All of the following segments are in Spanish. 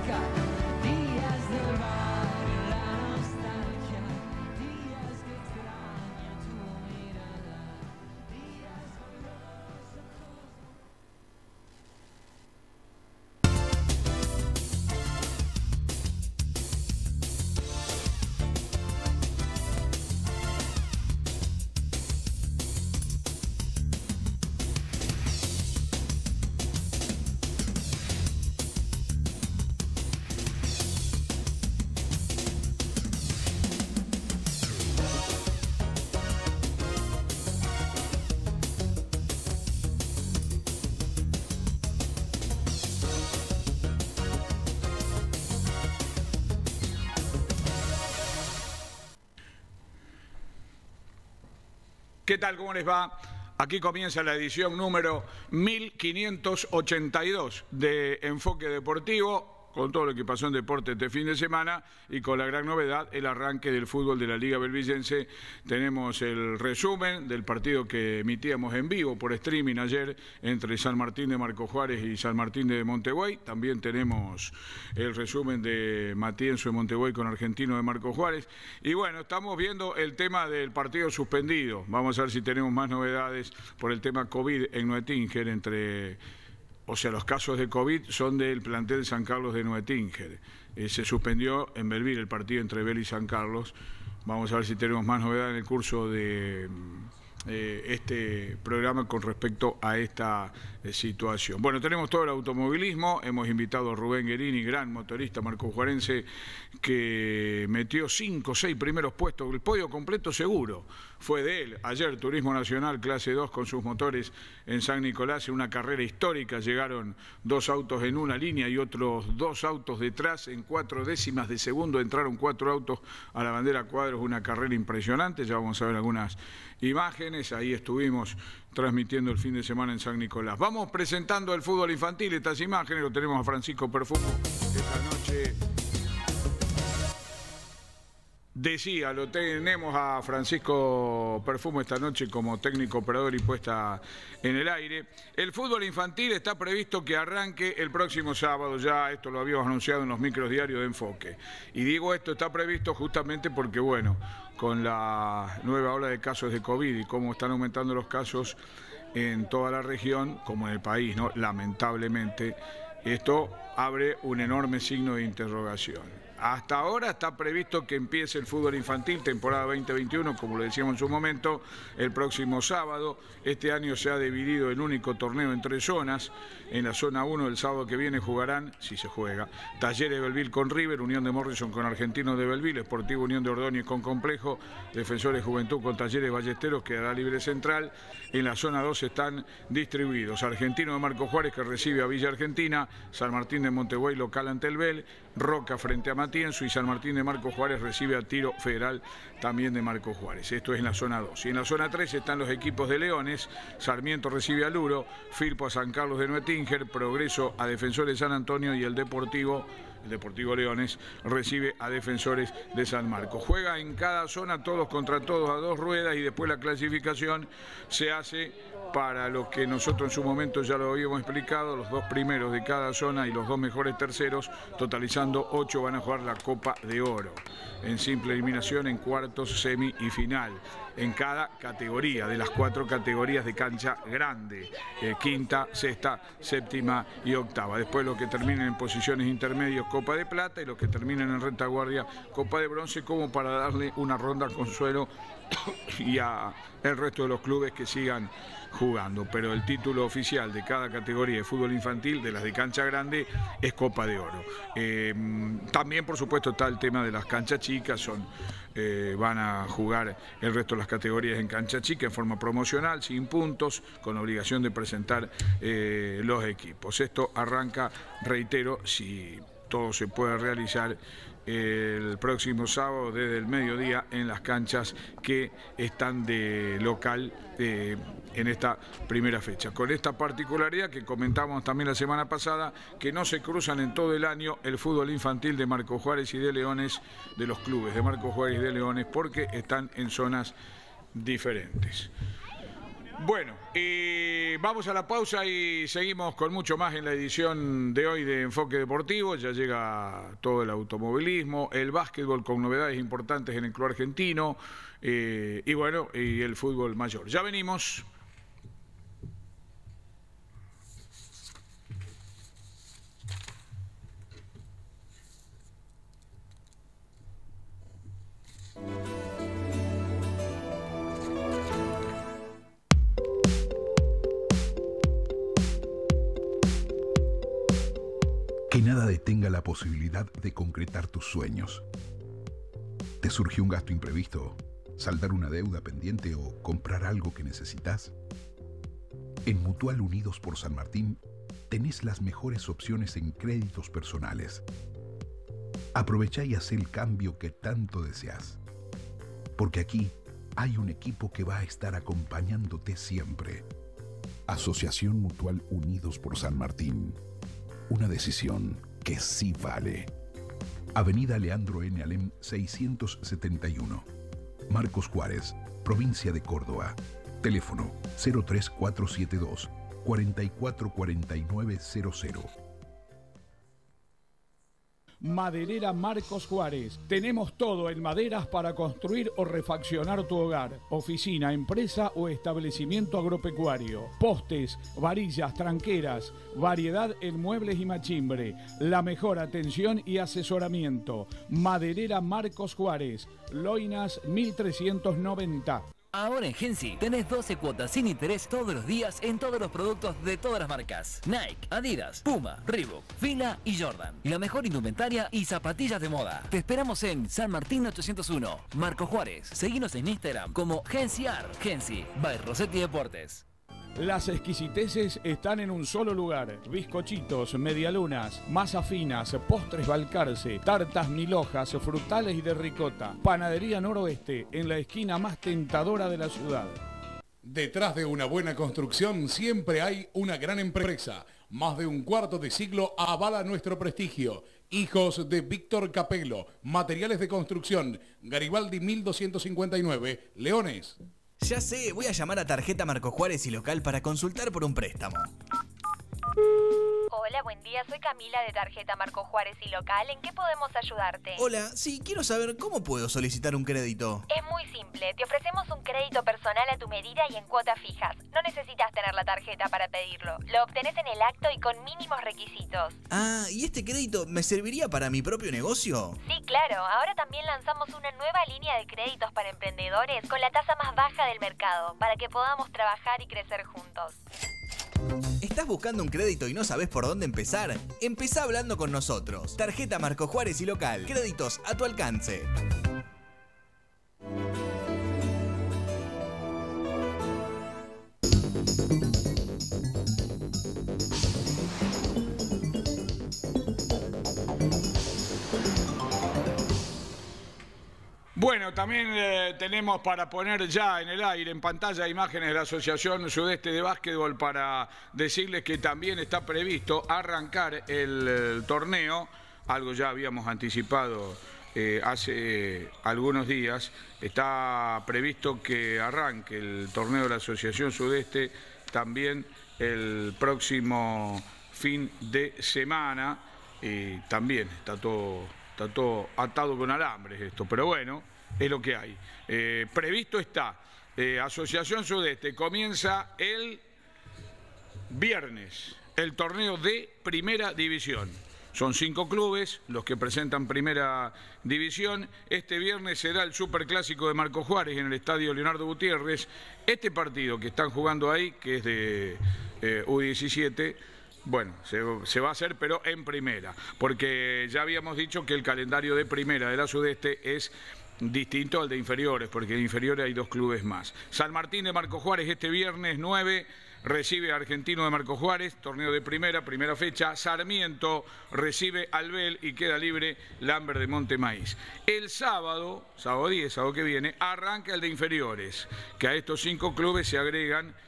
cerca, días de bar, la nostalgia, días que extraño tu mirada, días con los ojos. ¿Qué tal? ¿Cómo les va? Aquí comienza la edición número 1582 de Enfoque Deportivo, con todo lo que pasó en deporte este fin de semana y con la gran novedad, el arranque del fútbol de la Liga Belvillense. Tenemos el resumen del partido que emitíamos en vivo por streaming ayer entre San Martín de Marcos Juárez y San Martín de Montebuey. También tenemos el resumen de Matienzo de Montebuey con Argentino de Marcos Juárez. Y bueno, estamos viendo el tema del partido suspendido. Vamos a ver si tenemos más novedades por el tema COVID en Nuetinger los casos de COVID son del plantel de San Carlos de Nuetinger. Se suspendió en Belville el partido entre Bel y San Carlos. Vamos a ver si tenemos más novedad en el curso de este programa con respecto a esta situación. Bueno, tenemos todo el automovilismo. Hemos invitado a Rubén Guerini, gran motorista marcojuarense, que metió 5 o 6 primeros puestos. El podio completo seguro fue de él. Ayer Turismo Nacional clase 2 con sus motores en San Nicolás, en una carrera histórica. Llegaron 2 autos en una línea y otros 2 autos detrás. En 4 décimas de segundo entraron 4 autos a la bandera cuadros. Una carrera impresionante. Ya vamos a ver algunas imágenes. Ahí estuvimos transmitiendo el fin de semana en San Nicolás. Vamos presentando el fútbol infantil. Estas imágenes lo tenemos a Francisco Perfumo esta noche. Decía, lo tenemos a Francisco Perfumo esta noche como técnico operador y puesta en el aire. El fútbol infantil está previsto que arranque el próximo sábado, ya esto lo habíamos anunciado en los micros diarios de Enfoque. Y digo esto está previsto justamente porque, bueno, con la nueva ola de casos de COVID y cómo están aumentando los casos en toda la región, como en el país, ¿no? Lamentablemente, esto abre un enorme signo de interrogación. Hasta ahora está previsto que empiece el fútbol infantil, temporada 2021, como lo decíamos en su momento, el próximo sábado. Este año se ha dividido el único torneo en 3 zonas. En la zona 1, el sábado que viene jugarán, si se juega, Talleres de Belville con River, Unión de Morrison con Argentinos de Belville, Sportivo Unión de Ordóñez con Complejo, Defensores Juventud con Talleres Ballesteros, quedará libre central. En la zona 2 están distribuidos Argentino de Marcos Juárez, que recibe a Villa Argentina, San Martín de Montebuey local ante el Bel, Roca frente a Matienzo y San Martín de Marcos Juárez recibe a Tiro Federal también de Marcos Juárez. Esto es en la zona 2. Y en la zona 3 están los equipos de Leones. Sarmiento recibe a Luro, Firpo a San Carlos de Nuetinger, Progreso a Defensores de San Antonio y el Deportivo Leones recibe a Defensores de San Marcos. Juega en cada zona todos contra todos a 2 ruedas y después la clasificación se hace para lo que nosotros en su momento ya lo habíamos explicado, los 2 primeros de cada zona y los 2 mejores terceros, totalizando 8 van a jugar la Copa de Oro. En simple eliminación, en cuartos, semi y final. En cada categoría, de las 4 categorías de cancha grande, quinta, sexta, séptima y octava. Después los que terminen en posiciones intermedias, Copa de Plata, y los que terminen en retaguardia, Copa de Bronce, como para darle una ronda consuelo y a el resto de los clubes que sigan jugando. Pero el título oficial de cada categoría de fútbol infantil, de las de cancha grande, es Copa de Oro. También, por supuesto, está el tema de las canchas chicas. Van a jugar el resto de las categorías en cancha chica en forma promocional, sin puntos, con obligación de presentar los equipos. Esto arranca, reitero, si todo se puede realizar el próximo sábado desde el mediodía en las canchas que están de local en esta primera fecha. Con esta particularidad que comentamos también la semana pasada, que no se cruzan en todo el año el fútbol infantil de Marcos Juárez y de Leones, de los clubes de Marcos Juárez y de Leones, porque están en zonas diferentes. Bueno, y vamos a la pausa y seguimos con mucho más en la edición de hoy de Enfoque Deportivo. Ya llega todo el automovilismo, el básquetbol con novedades importantes en el club argentino y bueno, y el fútbol mayor. Ya venimos. Que nada detenga la posibilidad de concretar tus sueños. ¿Te surgió un gasto imprevisto, saldar una deuda pendiente o comprar algo que necesitas? En Mutual Unidos por San Martín tenés las mejores opciones en créditos personales. Aprovechá y haz el cambio que tanto deseas. Porque aquí hay un equipo que va a estar acompañándote siempre. Asociación Mutual Unidos por San Martín. Una decisión que sí vale. Avenida Leandro N. Alem 671. Marcos Juárez, provincia de Córdoba. Teléfono 03472 444900. Maderera Marcos Juárez. Tenemos todo en maderas para construir o refaccionar tu hogar, oficina, empresa o establecimiento agropecuario. Postes, varillas, tranqueras, variedad en muebles y machimbre. La mejor atención y asesoramiento. Maderera Marcos Juárez. Loinas 1390. Ahora en Gensi tenés 12 cuotas sin interés todos los días en todos los productos de todas las marcas. Nike, Adidas, Puma, Reebok, Fila y Jordan. Y la mejor indumentaria y zapatillas de moda. Te esperamos en San Martín 801, Marcos Juárez. Seguinos en Instagram como Gensi Art. Gensi, by Rossetti Deportes. Las exquisiteces están en un solo lugar. Bizcochitos, medialunas, masas finas, postres Balcarce, tartas mil hojas, frutales y de ricota. Panadería Noroeste, en la esquina más tentadora de la ciudad. Detrás de una buena construcción siempre hay una gran empresa. Más de un cuarto de siglo avala nuestro prestigio. Hijos de Víctor Capello, materiales de construcción, Garibaldi 1259, Leones. Ya sé, voy a llamar a Tarjeta Marcos Juárez y Local para consultar por un préstamo. Hola, buen día. Soy Camila de Tarjeta Marcos Juárez y Local. ¿En qué podemos ayudarte? Hola, sí, quiero saber cómo puedo solicitar un crédito. Es muy simple. Te ofrecemos un crédito personal a tu medida y en cuotas fijas. No necesitas tener la tarjeta para pedirlo. Lo obtenés en el acto y con mínimos requisitos. Ah, ¿y este crédito me serviría para mi propio negocio? Sí, claro. Ahora también lanzamos una nueva línea de créditos para emprendedores con la tasa más baja del mercado, para que podamos trabajar y crecer juntos. ¿Estás buscando un crédito y no sabes por dónde empezar? Empezá hablando con nosotros. Tarjeta Marcos Juárez y Local. Créditos a tu alcance. Bueno, también tenemos para poner ya en el aire, en pantalla, imágenes de la Asociación Sudeste de Básquetbol para decirles que también está previsto arrancar el torneo, algo ya habíamos anticipado hace algunos días. Está previsto que arranque el torneo de la Asociación Sudeste también el próximo fin de semana y también está todo atado con alambres esto, pero bueno, es lo que hay. Previsto está, Asociación Sudeste comienza el viernes el torneo de Primera División. Son 5 clubes los que presentan Primera División. Este viernes será el Superclásico de Marcos Juárez en el Estadio Leonardo Gutiérrez. Este partido que están jugando ahí, que es de U17, bueno, se va a hacer, pero en primera, porque ya habíamos dicho que el calendario de primera de la Sudeste es distinto al de inferiores, porque en inferiores hay 2 clubes más. San Martín de Marcos Juárez este viernes 9 recibe a Argentino de Marcos Juárez, torneo de primera fecha. Sarmiento recibe al Bel y queda libre Lambert de Monte Maíz. El sábado 10, sábado que viene, arranca el de inferiores, que a estos 5 clubes se agregan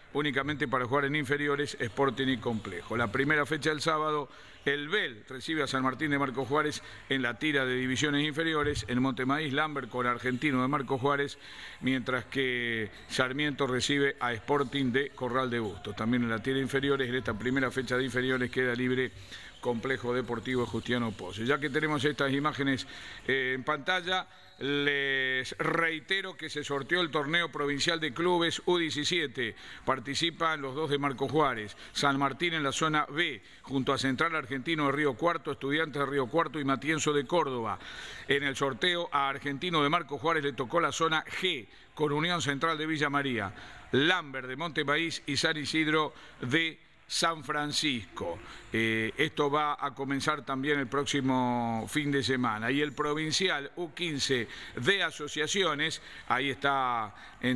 únicamente para jugar en inferiores, Sporting y Complejo. La primera fecha del sábado, el Bel recibe a San Martín de Marcos Juárez en la tira de divisiones inferiores. En Montemaíz, Lambert con Argentino de Marcos Juárez, mientras que Sarmiento recibe a Sporting de Corral de Bustos. También en la tira de inferiores, en esta primera fecha de inferiores, queda libre Complejo Deportivo Justiano Pose. Ya que tenemos estas imágenes en pantalla, les reitero que se sorteó el torneo provincial de clubes U17. Participan los dos de Marcos Juárez, San Martín en la zona B, junto a Central Argentino de Río Cuarto, Estudiantes de Río Cuarto y Matienzo de Córdoba. En el sorteo a Argentino de Marcos Juárez le tocó la zona G, con Unión Central de Villa María, Lambert de Montemaíz y San Isidro de San Francisco. Esto va a comenzar también el próximo fin de semana. Y el provincial U15 de asociaciones, ahí están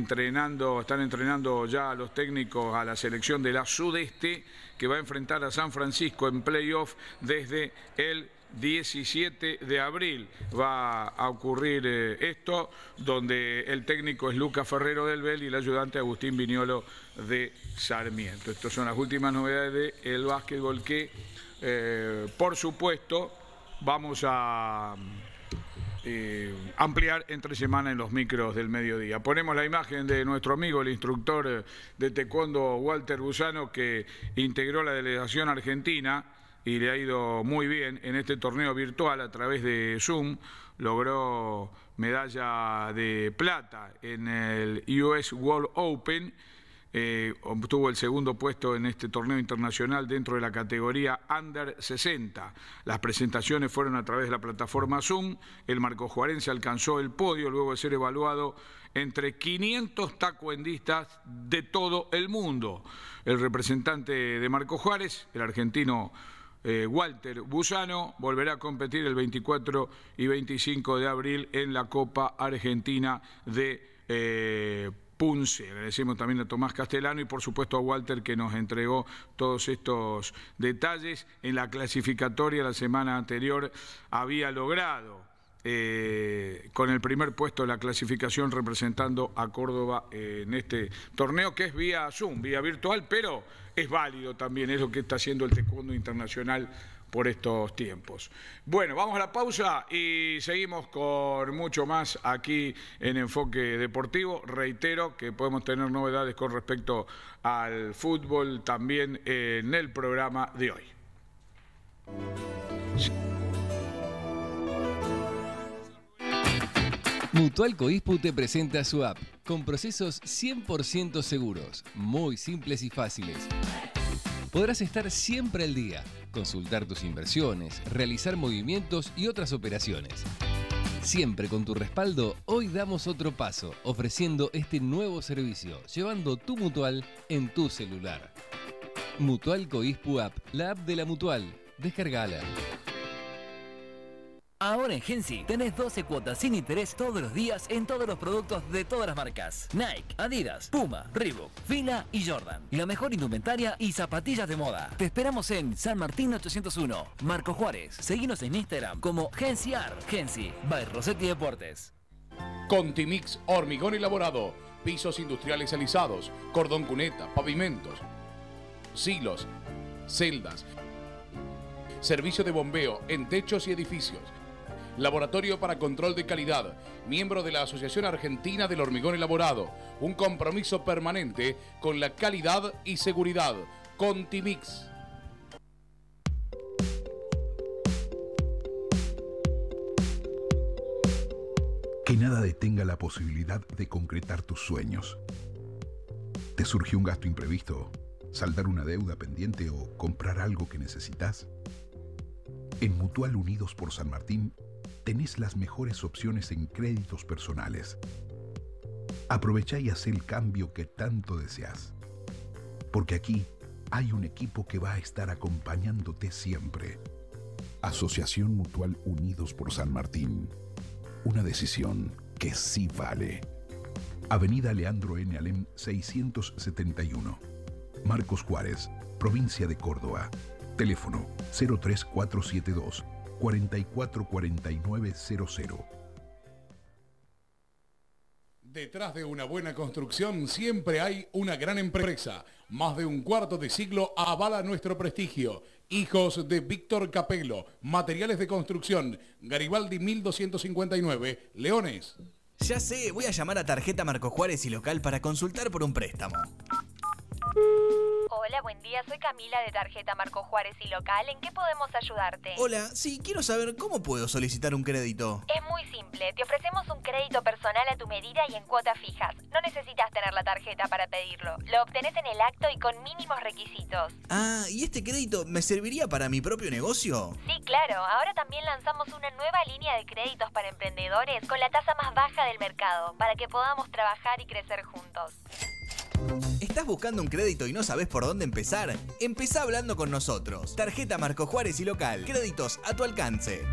entrenando ya los técnicos a la selección de la Sudeste, que va a enfrentar a San Francisco en playoff desde el 17 de abril. Va a ocurrir esto, donde el técnico es Lucas Ferrero del Bel y el ayudante Agustín Viñolo de Sarmiento. Estas son las últimas novedades del básquetbol que, por supuesto, vamos a ampliar entre semana en los micros del mediodía. Ponemos la imagen de nuestro amigo, el instructor de taekwondo Walter Busano, que integró la delegación argentina y le ha ido muy bien en este torneo virtual a través de Zoom. Logró medalla de plata en el US World Open, obtuvo el segundo puesto en este torneo internacional dentro de la categoría Under 60. Las presentaciones fueron a través de la plataforma Zoom. El marcojuarense alcanzó el podio luego de ser evaluado entre 500 taekwondistas de todo el mundo. El representante de Marcos Juárez, el argentino Walter Busano, volverá a competir el 24 y 25 de abril en la Copa Argentina de Punce. Agradecemos también a Tomás Castellano y por supuesto a Walter, que nos entregó todos estos detalles. En la clasificatoria la semana anterior había logrado con el primer puesto de la clasificación representando a Córdoba en este torneo, que es vía Zoom, vía virtual, pero es válido también, es lo que está haciendo el taekwondo internacional por estos tiempos. Bueno, vamos a la pausa y seguimos con mucho más aquí en Enfoque Deportivo. Reitero que podemos tener novedades con respecto al fútbol también en el programa de hoy. Mutual Coispu te presenta su app, con procesos 100% seguros, muy simples y fáciles. Podrás estar siempre al día, consultar tus inversiones, realizar movimientos y otras operaciones. Siempre con tu respaldo, hoy damos otro paso, ofreciendo este nuevo servicio, llevando tu Mutual en tu celular. Mutual Coispu App, la app de la Mutual. Descargala. Ahora en Gensi tenés 12 cuotas sin interés todos los días en todos los productos de todas las marcas. Nike, Adidas, Puma, Reebok, Fila y Jordan. Y la mejor indumentaria y zapatillas de moda. Te esperamos en San Martín 801, Marcos Juárez. Seguinos en Instagram como Gensi Art. Gensi, by Rossetti Deportes. Contimix Hormigón Elaborado, pisos industriales alisados, cordón cuneta, pavimentos, silos, celdas, servicio de bombeo en techos y edificios. Laboratorio para Control de Calidad, miembro de la Asociación Argentina del Hormigón Elaborado, un compromiso permanente con la calidad y seguridad. Contimix. Que nada detenga la posibilidad de concretar tus sueños. ¿Te surgió un gasto imprevisto? ¿Saldar una deuda pendiente o comprar algo que necesitas? En Mutual Unidos por San Martín tenés las mejores opciones en créditos personales. Aprovechá y haz el cambio que tanto deseas. Porque aquí hay un equipo que va a estar acompañándote siempre. Asociación Mutual Unidos por San Martín. Una decisión que sí vale. Avenida Leandro N. Alem 671. Marcos Juárez, provincia de Córdoba. Teléfono 03472 444900. Detrás de una buena construcción siempre hay una gran empresa. Más de un cuarto de siglo avala nuestro prestigio. Hijos de Víctor Capello, materiales de construcción, Garibaldi 1259, Leones. Ya sé, voy a llamar a Tarjeta Marco Juárez y Local para consultar por un préstamo. Hola, buen día. Soy Camila de Tarjeta Marco Juárez y Local. ¿En qué podemos ayudarte? Hola, sí, quiero saber cómo puedo solicitar un crédito. Es muy simple. Te ofrecemos un crédito personal a tu medida y en cuotas fijas. No necesitas tener la tarjeta para pedirlo. Lo obtenés en el acto y con mínimos requisitos. Ah, ¿y este crédito me serviría para mi propio negocio? Sí, claro. Ahora también lanzamos una nueva línea de créditos para emprendedores con la tasa más baja del mercado, para que podamos trabajar y crecer juntos. ¿Estás buscando un crédito y no sabes por dónde empezar? Empezá hablando con nosotros. Tarjeta Marco Juárez y Local. Créditos a tu alcance.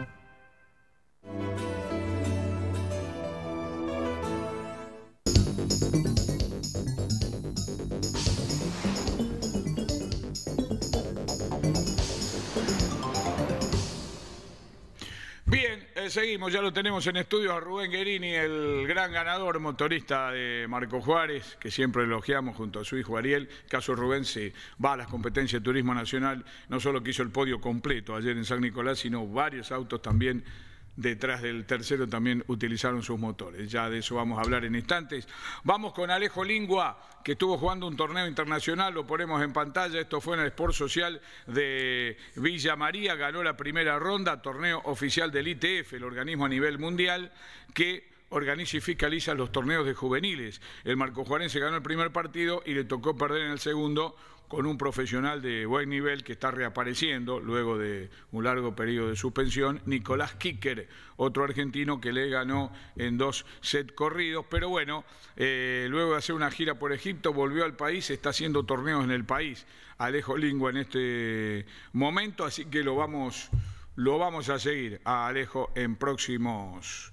Bien, seguimos, ya lo tenemos en estudios a Rubén Guerini, el gran ganador motorista de Marco Juárez, que siempre elogiamos junto a su hijo Ariel. Caso Rubén se va a las competencias de turismo nacional, no solo que hizo el podio completo ayer en San Nicolás, sino varios autos también detrás del tercero también utilizaron sus motores. Ya de eso vamos a hablar en instantes. Vamos con Alejo Lingua, que estuvo jugando un torneo internacional, lo ponemos en pantalla. Esto fue en el Sport Social de Villa María, ganó la primera ronda, torneo oficial del ITF, el organismo a nivel mundial que organiza y fiscaliza los torneos de juveniles. El marcojuarense ganó el primer partido y le tocó perder en el segundo con un profesional de buen nivel que está reapareciendo luego de un largo periodo de suspensión, Nicolás Kicker, otro argentino que le ganó en 2 sets corridos, pero bueno, luego de hacer una gira por Egipto, volvió al país, está haciendo torneos en el país, Alejo Lingua en este momento, así que lo vamos a seguir a Alejo en próximos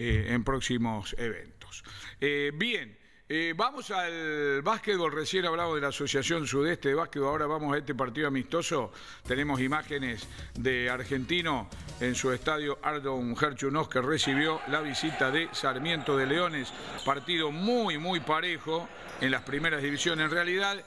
eventos. Bien. Vamos al básquetbol, recién hablamos de la Asociación Sudeste de Básquetbol, ahora vamos a este partido amistoso. Tenemos imágenes de Argentino en su estadio Ardon Herchunos, que recibió la visita de Sarmiento de Leones. Partido muy parejo en las primeras divisiones. En realidad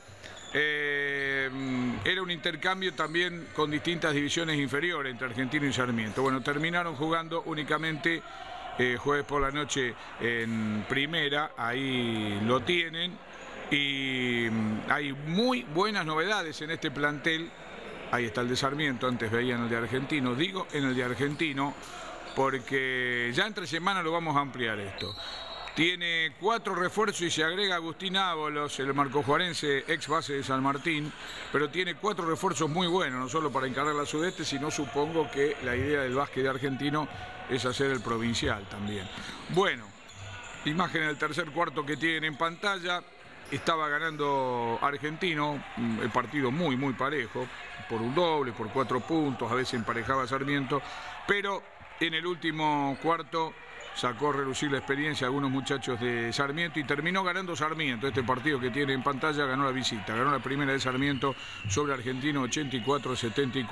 era un intercambio también con distintas divisiones inferiores entre Argentino y Sarmiento. Bueno, terminaron jugando únicamente jueves por la noche en primera, ahí lo tienen, y hay muy buenas novedades en este plantel. Ahí está el de Sarmiento, antes veían el de Argentino, digo en el de Argentino porque ya entre semana lo vamos a ampliar esto. Tiene 4 refuerzos y se agrega Agustín Ábolos, el marcojuarense ex base de San Martín, pero tiene 4 refuerzos muy buenos, no solo para encarar la Sudeste, sino supongo que la idea del básquet de Argentino es hacer el provincial también. Bueno, imagen del tercer cuarto que tienen en pantalla. Estaba ganando Argentino, el partido muy parejo, por un doble, por 4 puntos, a veces emparejaba Sarmiento, pero en el último cuarto sacó a relucir la experiencia a algunos muchachos de Sarmiento y terminó ganando Sarmiento. Este partido que tiene en pantalla ganó la visita, ganó la primera de Sarmiento sobre Argentino 84-74,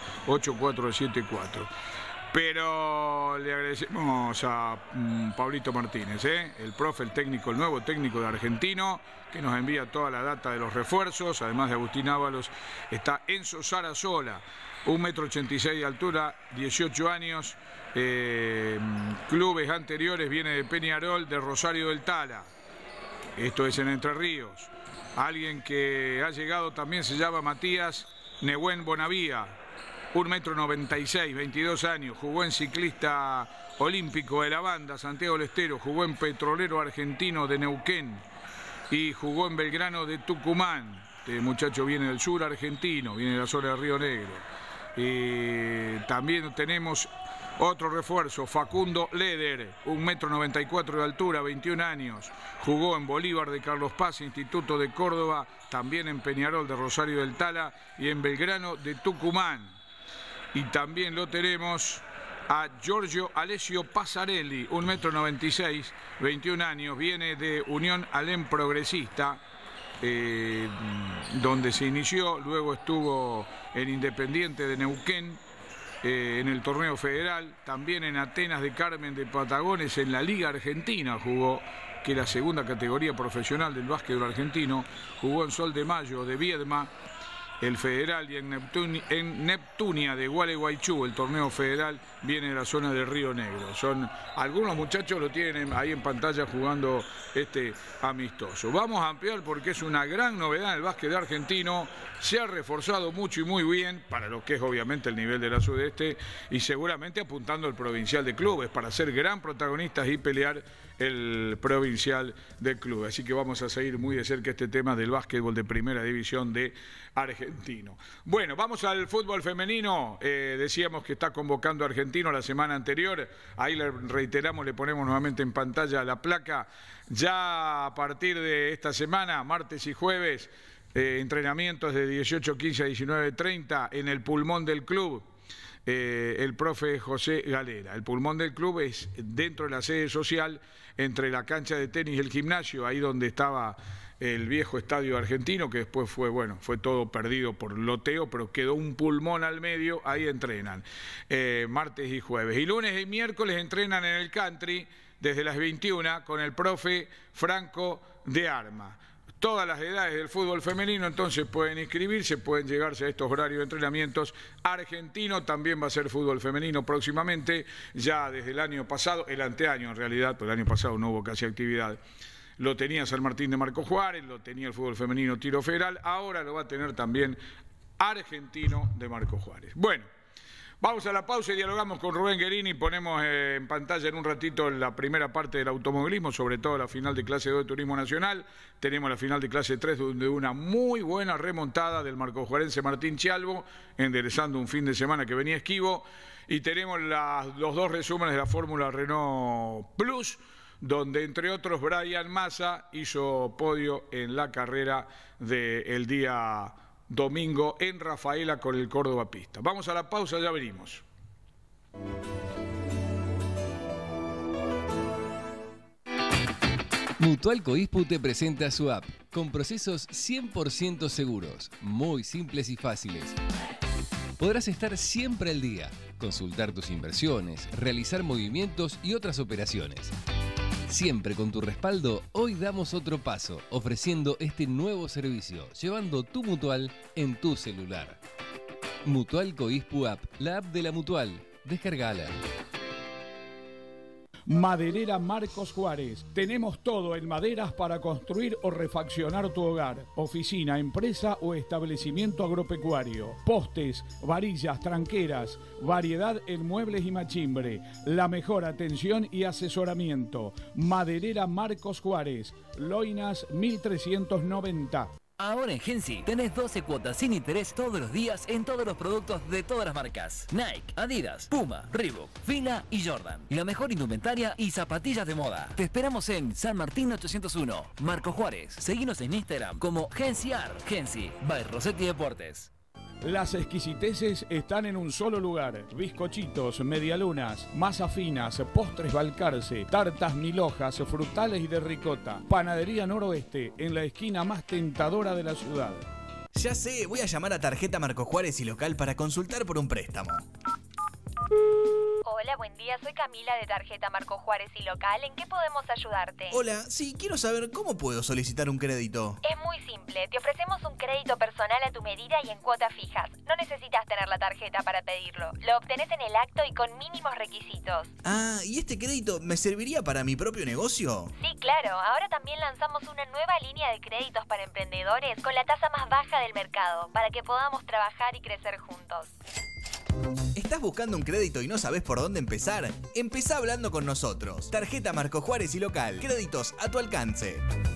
8-4-7-4. Pero le agradecemos a Pablito Martínez, el profe, el técnico, el nuevo técnico de Argentino, que nos envía toda la data de los refuerzos. Además de Agustín Ábalos, está Enzo Sarasola, 1,86 m de altura, 18 años, clubes anteriores, viene de Peñarol, de Rosario del Tala, esto es en Entre Ríos. Alguien que ha llegado también se llama Matías Nehuen Bonavía, 1,96 m, 22 años, jugó en Ciclista Olímpico de la Banda, Santiago del Estero, jugó en Petrolero Argentino de Neuquén y jugó en Belgrano de Tucumán. Este muchacho viene del sur argentino, viene de la zona de Río Negro. También tenemos otro refuerzo, Facundo Leder, 1,94 m de altura, 21 años, jugó en Bolívar de Carlos Paz, Instituto de Córdoba, también en Peñarol de Rosario del Tala y en Belgrano de Tucumán. Y también lo tenemos a Giorgio Alessio Passarelli, 1,96 m, 21 años, viene de Unión Alem Progresista, donde se inició, luego estuvo en Independiente de Neuquén en el torneo federal, también en Atenas de Carmen de Patagones, en la Liga Argentina jugó, que es la segunda categoría profesional del básquetbol argentino, jugó en Sol de Mayo de Viedma, el federal, y en Neptunia de Gualeguaychú, el torneo federal, viene de la zona de Río Negro. Algunos muchachos lo tienen ahí en pantalla jugando este amistoso. Vamos a ampliar porque es una gran novedad en el básquet argentino. Se ha reforzado mucho y muy bien para lo que es obviamente el nivel de la Sudeste y seguramente apuntando al provincial de clubes para ser gran protagonistas y pelear el provincial de clubes. Así que vamos a seguir muy de cerca este tema del básquetbol de primera división de argentino. Bueno, vamos al fútbol femenino. Decíamos que está convocando a Argentino la semana anterior. Ahí le reiteramos, le ponemos nuevamente en pantalla la placa. Ya a partir de esta semana, martes y jueves, entrenamientos de 18:15 a 19:30 en el pulmón del club. El profe José Galera. El pulmón del club es dentro de la sede social, entre la cancha de tenis y el gimnasio, ahí donde estaba el viejo estadio argentino, que después fue todo perdido por loteo, pero quedó un pulmón al medio, ahí entrenan, martes y jueves. Y lunes y miércoles entrenan en el country desde las 21 con el profe Franco de Arma. Todas las edades del fútbol femenino entonces pueden inscribirse, pueden llegarse a estos horarios de entrenamientos. Argentino también va a ser fútbol femenino próximamente, ya desde el año pasado, el anteaño en realidad, porque el año pasado no hubo casi actividad. Lo tenía San Martín de Marcos Juárez, lo tenía el fútbol femenino Tiro Federal, ahora lo va a tener también Argentino de Marcos Juárez. Bueno, vamos a la pausa y dialogamos con Rubén Guerini. Ponemos en pantalla en un ratito la primera parte del automovilismo, sobre todo la final de clase 2 de Turismo Nacional. Tenemos la final de clase 3 donde una muy buena remontada del marcojuarense Martín Chialvo, enderezando un fin de semana que venía esquivo. Y tenemos los dos resúmenes de la Fórmula Renault Plus, donde entre otros Brian Massa hizo podio en la carrera del día domingo en Rafaela con el Córdoba Pista. Vamos a la pausa, ya venimos. Mutual Coispu te presenta su app, con procesos 100% seguros, muy simples y fáciles. Podrás estar siempre al día, consultar tus inversiones, realizar movimientos y otras operaciones. Siempre con tu respaldo, hoy damos otro paso, ofreciendo este nuevo servicio, llevando tu Mutual en tu celular. Mutual Coispu App, la app de la Mutual. Descargala. Maderera Marcos Juárez. Tenemos todo en maderas para construir o refaccionar tu hogar, oficina, empresa o establecimiento agropecuario. Postes, varillas, tranqueras, variedad en muebles y machimbre. La mejor atención y asesoramiento. Maderera Marcos Juárez. Loinas 1390. Ahora en Gensi tenés 12 cuotas sin interés todos los días en todos los productos de todas las marcas. Nike, Adidas, Puma, Reebok, Fila y Jordan. Y la mejor indumentaria y zapatillas de moda. Te esperamos en San Martín 801, Marcos Juárez. Seguinos en Instagram como GensiArt. Gensi, by Rossetti Deportes. Las exquisiteces están en un solo lugar. Bizcochitos, medialunas, masas finas, postres Balcarce, tartas mil hojas, frutales y de ricota. Panadería Noroeste, en la esquina más tentadora de la ciudad. Ya sé, voy a llamar a Tarjeta Marcos Juárez y Local para consultar por un préstamo. Hola, buen día. Soy Camila de Tarjeta Marcos Juárez y Local. ¿En qué podemos ayudarte? Hola, sí, quiero saber cómo puedo solicitar un crédito. Es muy simple. Te ofrecemos un crédito personal a tu medida y en cuotas fijas. No necesitas tener la tarjeta para pedirlo. Lo obtenés en el acto y con mínimos requisitos. Ah, ¿y este crédito me serviría para mi propio negocio? Sí, claro. Ahora también lanzamos una nueva línea de créditos para emprendedores con la tasa más baja del mercado, para que podamos trabajar y crecer juntos. ¿Estás buscando un crédito y no sabes por dónde empezar? Empezá hablando con nosotros. Tarjeta Marcos Juárez y Local. Créditos a tu alcance.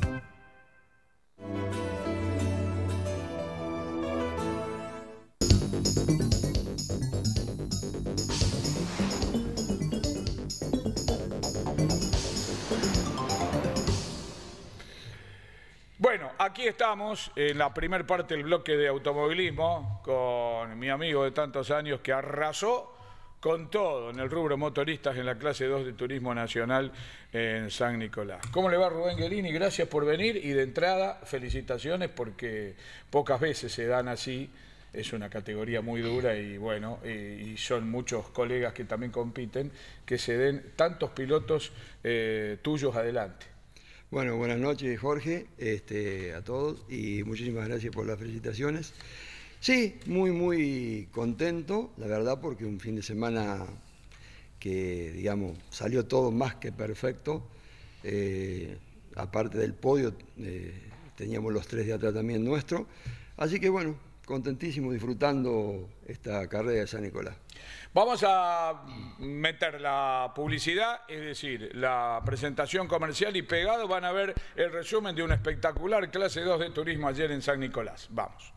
Bueno, aquí estamos en la primer parte del bloque de automovilismo con mi amigo de tantos años que arrasó con todo en el rubro motoristas en la clase 2 de Turismo Nacional en San Nicolás. ¿Cómo le va, Rubén Guerini? Gracias por venir y de entrada felicitaciones porque pocas veces se dan así es una categoría muy dura y bueno, y son muchos colegas que también compiten, que se den tantos pilotos tuyos adelante. Bueno, buenas noches Jorge, a todos y muchísimas gracias por las felicitaciones. Sí, muy contento, la verdad, porque un fin de semana que, digamos, salió todo más que perfecto. Aparte del podio, teníamos los 3 de atrás también nuestro. Así que bueno, contentísimo disfrutando esta carrera de San Nicolás. Vamos a meter la publicidad, es decir, la presentación comercial y pegado van a ver el resumen de una espectacular clase 2 de turismo ayer en San Nicolás. Vamos.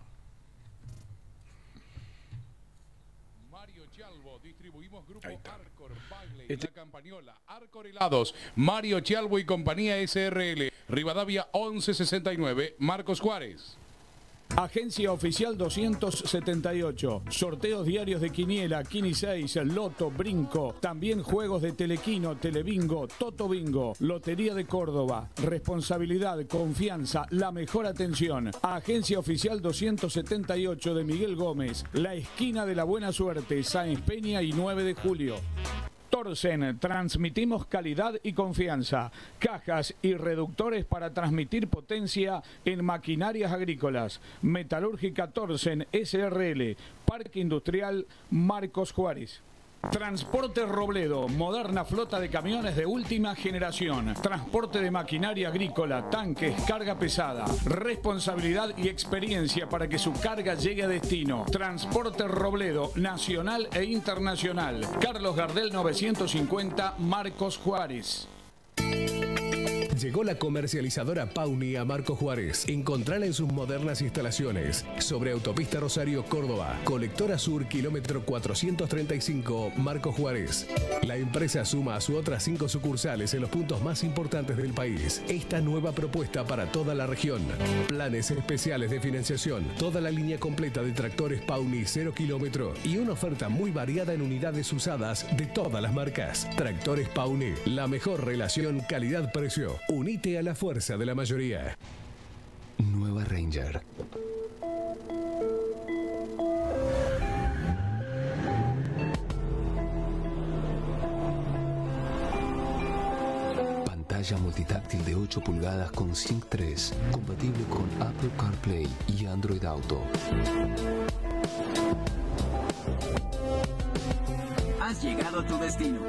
Mario Chalvo, distribuimos grupo Arcor, Bagley, La Campañola, Arcor Helados, Mario Chalvo y compañía SRL, Rivadavia 1169, Marcos Juárez. Agencia Oficial 278. Sorteos diarios de Quiniela, Quini 6, Loto, Brinco. También juegos de Telequino, Telebingo, Toto Bingo. Lotería de Córdoba. Responsabilidad, confianza, la mejor atención. Agencia Oficial 278 de Miguel Gómez. La esquina de la buena suerte, Sáenz Peña y 9 de julio. Torsen, transmitimos calidad y confianza. Cajas y reductores para transmitir potencia en maquinarias agrícolas. Metalúrgica Torsen SRL, Parque Industrial Marcos Juárez. Transporte Robledo, moderna flota de camiones de última generación. Transporte de maquinaria agrícola, tanques, carga pesada. Responsabilidad y experiencia para que su carga llegue a destino. Transporte Robledo, nacional e internacional. Carlos Gardel 950, Marcos Juárez. Llegó la comercializadora Pauni a Marcos Juárez. Encontrala en sus modernas instalaciones. Sobre Autopista Rosario, Córdoba. Colectora Sur, kilómetro 435, Marcos Juárez. La empresa suma a sus otras 5 sucursales en los puntos más importantes del país. Esta nueva propuesta para toda la región. Planes especiales de financiación. Toda la línea completa de tractores Pauni 0 kilómetro. Y una oferta muy variada en unidades usadas de todas las marcas. Tractores Pauni. La mejor relación calidad-precio. Unite a la fuerza de la mayoría. Nueva Ranger. Pantalla multitáctil de 8 pulgadas con Sync 3, compatible con Apple CarPlay y Android Auto. Has llegado a tu destino.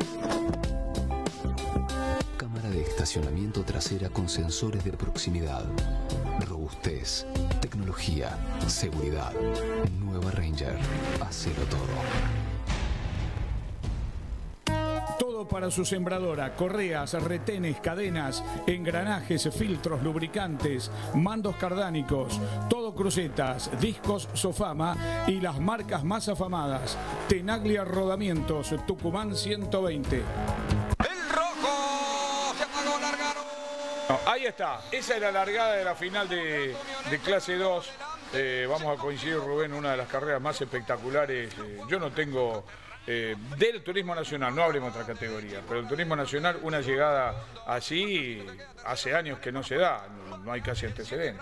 Cámara de estacionamiento trasera con sensores de proximidad. Robustez, tecnología, seguridad. Nueva Ranger. Hacelo todo. Todo para su sembradora, correas, retenes, cadenas, engranajes, filtros, lubricantes, mandos cardánicos, todo crucetas, discos Sofama y las marcas más afamadas. Tenaglia Rodamientos, Tucumán 120. Ahí está, esa es la largada de la final de clase 2. Vamos a coincidir, Rubén, una de las carreras más espectaculares. Yo no tengo del turismo nacional, no hablemos de otra categoría, pero el turismo nacional, una llegada así, hace años que no se da, no hay casi antecedentes.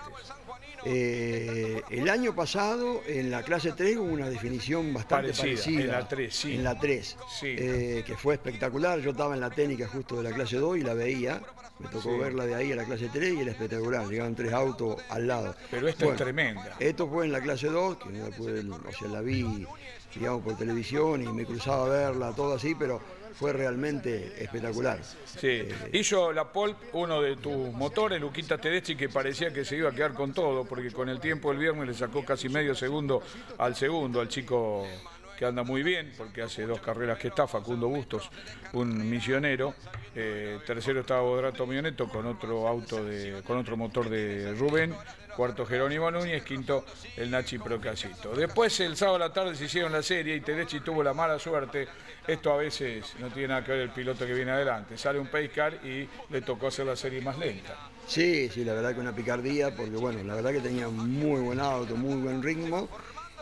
El año pasado en la clase 3 hubo una definición bastante parecida. En la 3, sí. En la 3, sí. Que fue espectacular. Yo estaba en la técnica justo de la clase 2 y la veía. Me tocó verla de ahí a la clase 3 y era espectacular. Llegaban 3 autos al lado. Pero esta es tremenda. Esto fue en la clase 2, que no la pude, o sea, la vi, digamos, por televisión y me cruzaba a verla, todo así, pero fue realmente espectacular. Sí, hizo la pole uno de tus motores, Luquita Tedeschi, que parecía que se iba a quedar con todo, porque con el tiempo el viernes le sacó casi medio segundo, al chico que anda muy bien, porque hace 2 carreras que está, Facundo Bustos, un misionero. Tercero estaba Bodrato Mioneto con otro motor de Rubén. Cuarto Jerónimo Núñez, quinto el Nachi Procasito. Después el sábado a la tarde se hicieron la serie y Tedeschi tuvo la mala suerte. Esto a veces no tiene nada que ver el piloto que viene adelante. Sale un pace car y le tocó hacer la serie más lenta. Sí, la verdad que una picardía, porque bueno, la verdad que tenía muy buen auto, muy buen ritmo.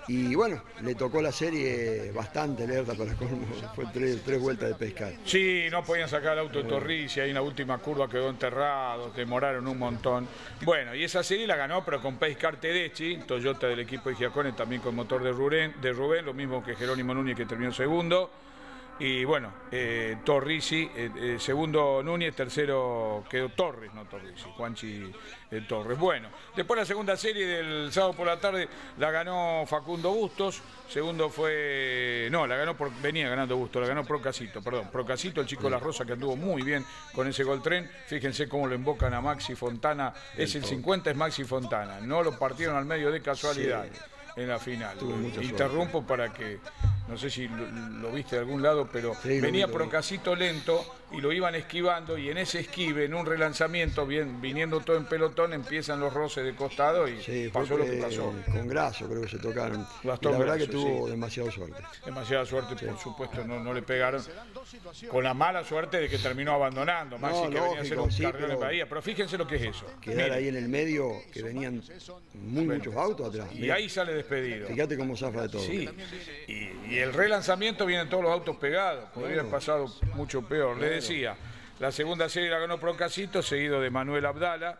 Y bueno, le tocó la serie bastante alerta para colmo. Fue tres vueltas de pescar. Sí, no podían sacar el auto de Torrici, ahí en la última curva quedó enterrado, demoraron un montón. Bueno, y esa serie la ganó, pero con Pacecar Tedeschi, Toyota del equipo de Giacone, también con motor de Rubén, lo mismo que Jerónimo Núñez, que terminó segundo. Y bueno, Torrici, segundo Núñez, tercero quedó Torres, no Torrici, Juanchi Torres. Bueno, después la segunda serie del sábado por la tarde la ganó Facundo Bustos, segundo fue, no, la ganó venía ganando Bustos, la ganó Procasito, el chico de La Rosa, que anduvo muy bien con ese gol tren. Fíjense cómo lo invocan a Maxi Fontana, es el 50, es Maxi Fontana, no lo partieron al medio de casualidad. Sí. En la final. Interrumpo para que, no sé si lo viste de algún lado, pero sí, venía Procasito lento y lo iban esquivando, y en ese esquive, en un relanzamiento, viniendo todo en pelotón, empiezan los roces de costado y sí, pasó lo que pasó. Con Grasso creo que se tocaron. Y la verdad que tuvo demasiada suerte. Demasiada suerte, por supuesto, no le pegaron. Con la mala suerte de que terminó abandonando. Maxi, que venía a hacer un carril en Bahía. Pero fíjense lo que es eso. Quedar ahí en el medio, que venían muchos autos atrás. Y ahí sale despedido. Fíjate cómo zafa de todo. Sí. Y el relanzamiento vienen todos los autos pegados. Podría haber pasado mucho peor. Le decía, la segunda serie la ganó Procasito, seguido de Manuel Abdala,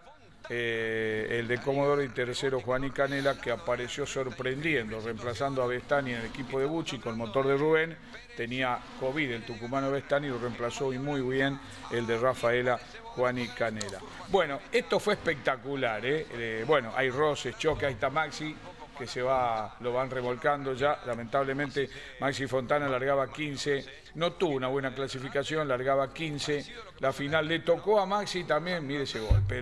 el de Comodoro, y tercero Juan y Canela, que apareció sorprendiendo, reemplazando a Bestani en el equipo de Bucci con motor de Rubén. Tenía COVID el tucumano Bestani, lo reemplazó y muy bien el de Rafaela, Juan y Canela. Bueno, esto fue espectacular, bueno, hay roces, choques, ahí está Maxi, que lo van revolcando ya. Lamentablemente Maxi Fontana largaba 15, no tuvo una buena clasificación, largaba 15. La final le tocó a Maxi también, mire ese golpe,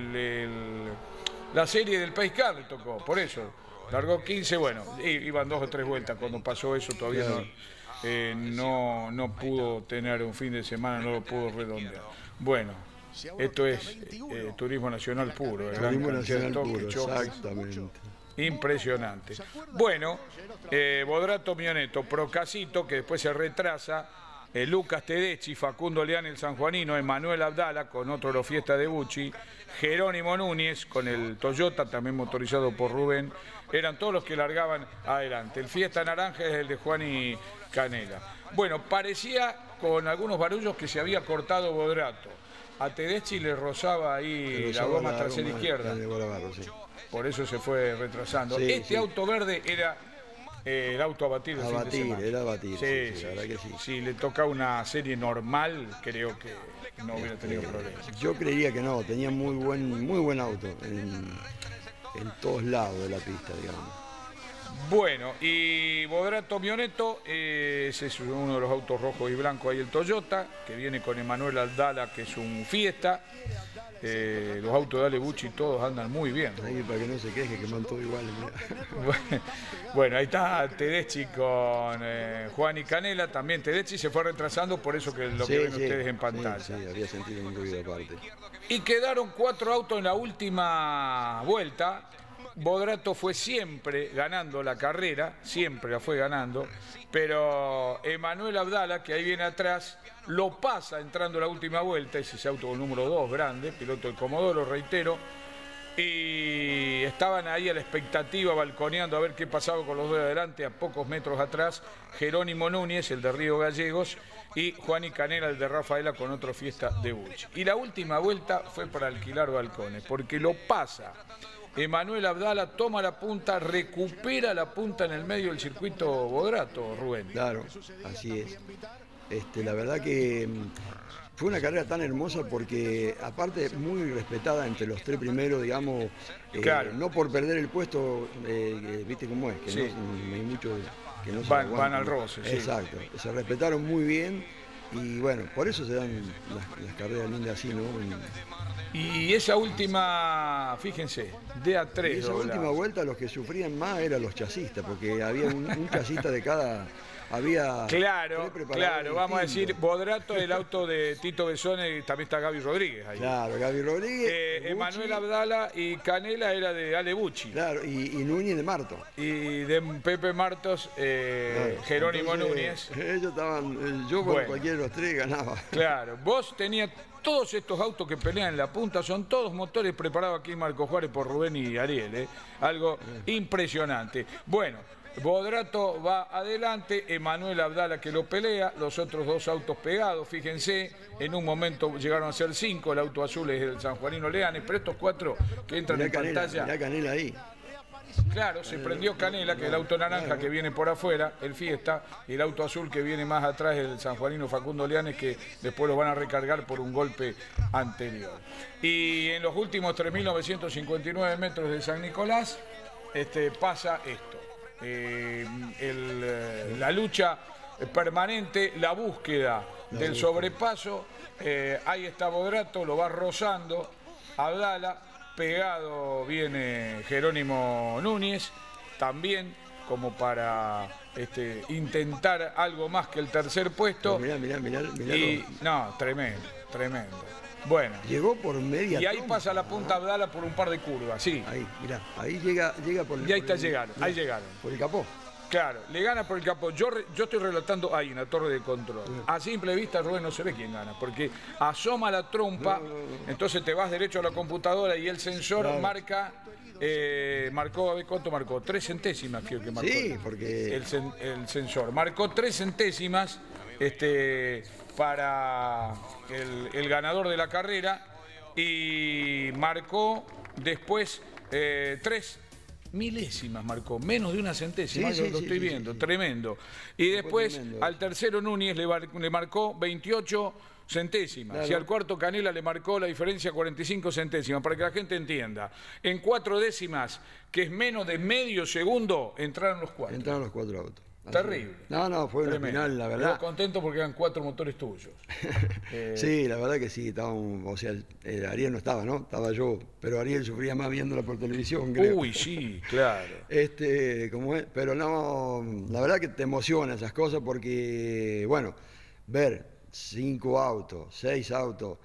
la serie del Pacecar le tocó, por eso, largó 15, bueno, iban 2 o 3 vueltas cuando pasó eso, todavía no pudo tener un fin de semana, no lo pudo redondear. Bueno, esto es turismo nacional puro. Turismo nacional puro, exactamente. Impresionante. Bueno, Bodrato Mioneto, Procasito, que después se retrasa, Lucas Tedeschi, Facundo Leán el sanjuanino, Emanuel Abdala con otro de los Fiesta de Bucci, Jerónimo Núñez con el Toyota, también motorizado por Rubén, eran todos los que largaban adelante. El Fiesta Naranja es el de Juan y Canela. Bueno, parecía con algunos barullos que se había cortado Bodrato. A Tedeschi le rozaba ahí la goma trasera izquierda. Por eso se fue retrasando. Sí, auto verde era el auto a batir del fin de semana. Era a batir, sí, la verdad que sí. Si le toca una serie normal, creo que no hubiera tenido problemas. Yo creería que no, tenía muy buen auto en todos lados de la pista, digamos. Bueno, y Bodrato Mioneto, ese es uno de los autos rojos y blancos, ahí el Toyota, que viene con Emanuel Aldala, que es un Fiesta. Los autos de Ale Bucci todos andan muy bien. Ahí para que no se queje, que van todos iguales. Bueno, ahí está Tedeschi con Juan y Canela. También Tedeschi se fue retrasando, por eso que lo que ven ustedes en pantalla. Sí, había sentido un ruido aparte. Y quedaron 4 autos en la última vuelta. Bodrato fue siempre ganando la carrera, siempre la fue ganando, pero Emanuel Abdala, que ahí viene atrás, lo pasa entrando la última vuelta, es ese auto con número 2 grande, piloto de Comodoro, reitero, y estaban ahí a la expectativa, balconeando a ver qué pasaba con los dos de adelante, a pocos metros atrás, Jerónimo Núñez, el de Río Gallegos, y Juan y Canela, el de Rafaela, con otro Fiesta de Bucci. Y la última vuelta fue para alquilar balcones, porque lo pasa Emanuel Abdala, toma la punta, recupera la punta en el medio del circuito Bodrato, Rubén. Claro, así es. La verdad que fue una carrera tan hermosa porque, aparte, muy respetada entre los 3 primeros, digamos, claro. No por perder el puesto, viste cómo es, que sí. No hay muchos que no se van al roce. Exacto, sí. Se respetaron muy bien y bueno, por eso se dan las carreras lindas así, ¿no? Y esa última, fíjense, de a 3. Y esa última vuelta los que sufrían más eran los chasistas, porque había un chasista de cada... Había claro, vamos a decir, Bodrato, el auto de Tito Besone, y también está Gaby Rodríguez ahí. Claro, Gaby Rodríguez. Emanuel Abdala y Canela era de Ale Bucci. Claro, y Núñez de Marto. Y de Pepe Martos, Jerónimo Núñez. Ellos estaban, yo con cualquiera de los 3 ganaba. Claro, vos tenías todos estos autos que pelean en la punta, son todos motores preparados aquí en Marco Juárez por Rubén y Ariel, algo impresionante. Bueno, Bodrato va adelante, Emanuel Abdala que lo pelea, los otros dos autos pegados, fíjense, en un momento llegaron a ser 5, el auto azul es el sanjuanino Leanes, pero estos 4 que entran Mirá en Canela, pantalla... mirá Canela ahí. Claro, se prendió Canela, que es el auto naranja que viene por afuera, el Fiesta, y el auto azul que viene más atrás, el sanjuanino Facundo Leanes, que después lo van a recargar por un golpe anterior. Y en los últimos 3.959 metros de San Nicolás pasa esto. La lucha permanente, la búsqueda del sobrepaso, ahí está Bodrato, lo va rozando Abdala. Pegado viene Jerónimo Núñez, también como para intentar algo más que el tercer puesto. Mirá. Y, no, tremendo. Bueno. Llegó por media y ahí trompa. pasa la punta Abdala por un par de curvas, sí. Ahí, mirá, ahí llega por el... Y ahí llegaron. Por el capó. Claro, le gana por el capó. Yo estoy relatando ahí en la torre de control. A simple vista, Rubén, no se ve quién gana, porque asoma la trompa, entonces te vas derecho a la computadora y el sensor marca, marcó, a ver cuánto marcó, 3 centésimas creo que marcó. Sí, porque... El sensor marcó 3 centésimas para el ganador de la carrera y marcó después 3 milésimas marcó, menos de una centésima, lo estoy viendo, tremendo. Y después al tercero Núñez le marcó 28 centésimas, claro. Y al cuarto Canela le marcó la diferencia 45 centésimas, para que la gente entienda. En 4 décimas, que es menos de medio segundo, entraron los 4. Entraron los 4 autos. Terrible. No, fue una final, la verdad. Estoy contento porque eran 4 motores tuyos. Sí, la verdad que sí, o sea, Ariel no estaba, ¿no? Estaba yo, pero Ariel sufría más viéndola por televisión, creo. Uy, sí, claro. Como es, pero no, la verdad que te emociona esas cosas porque, bueno, ver 5 autos, 6 autos,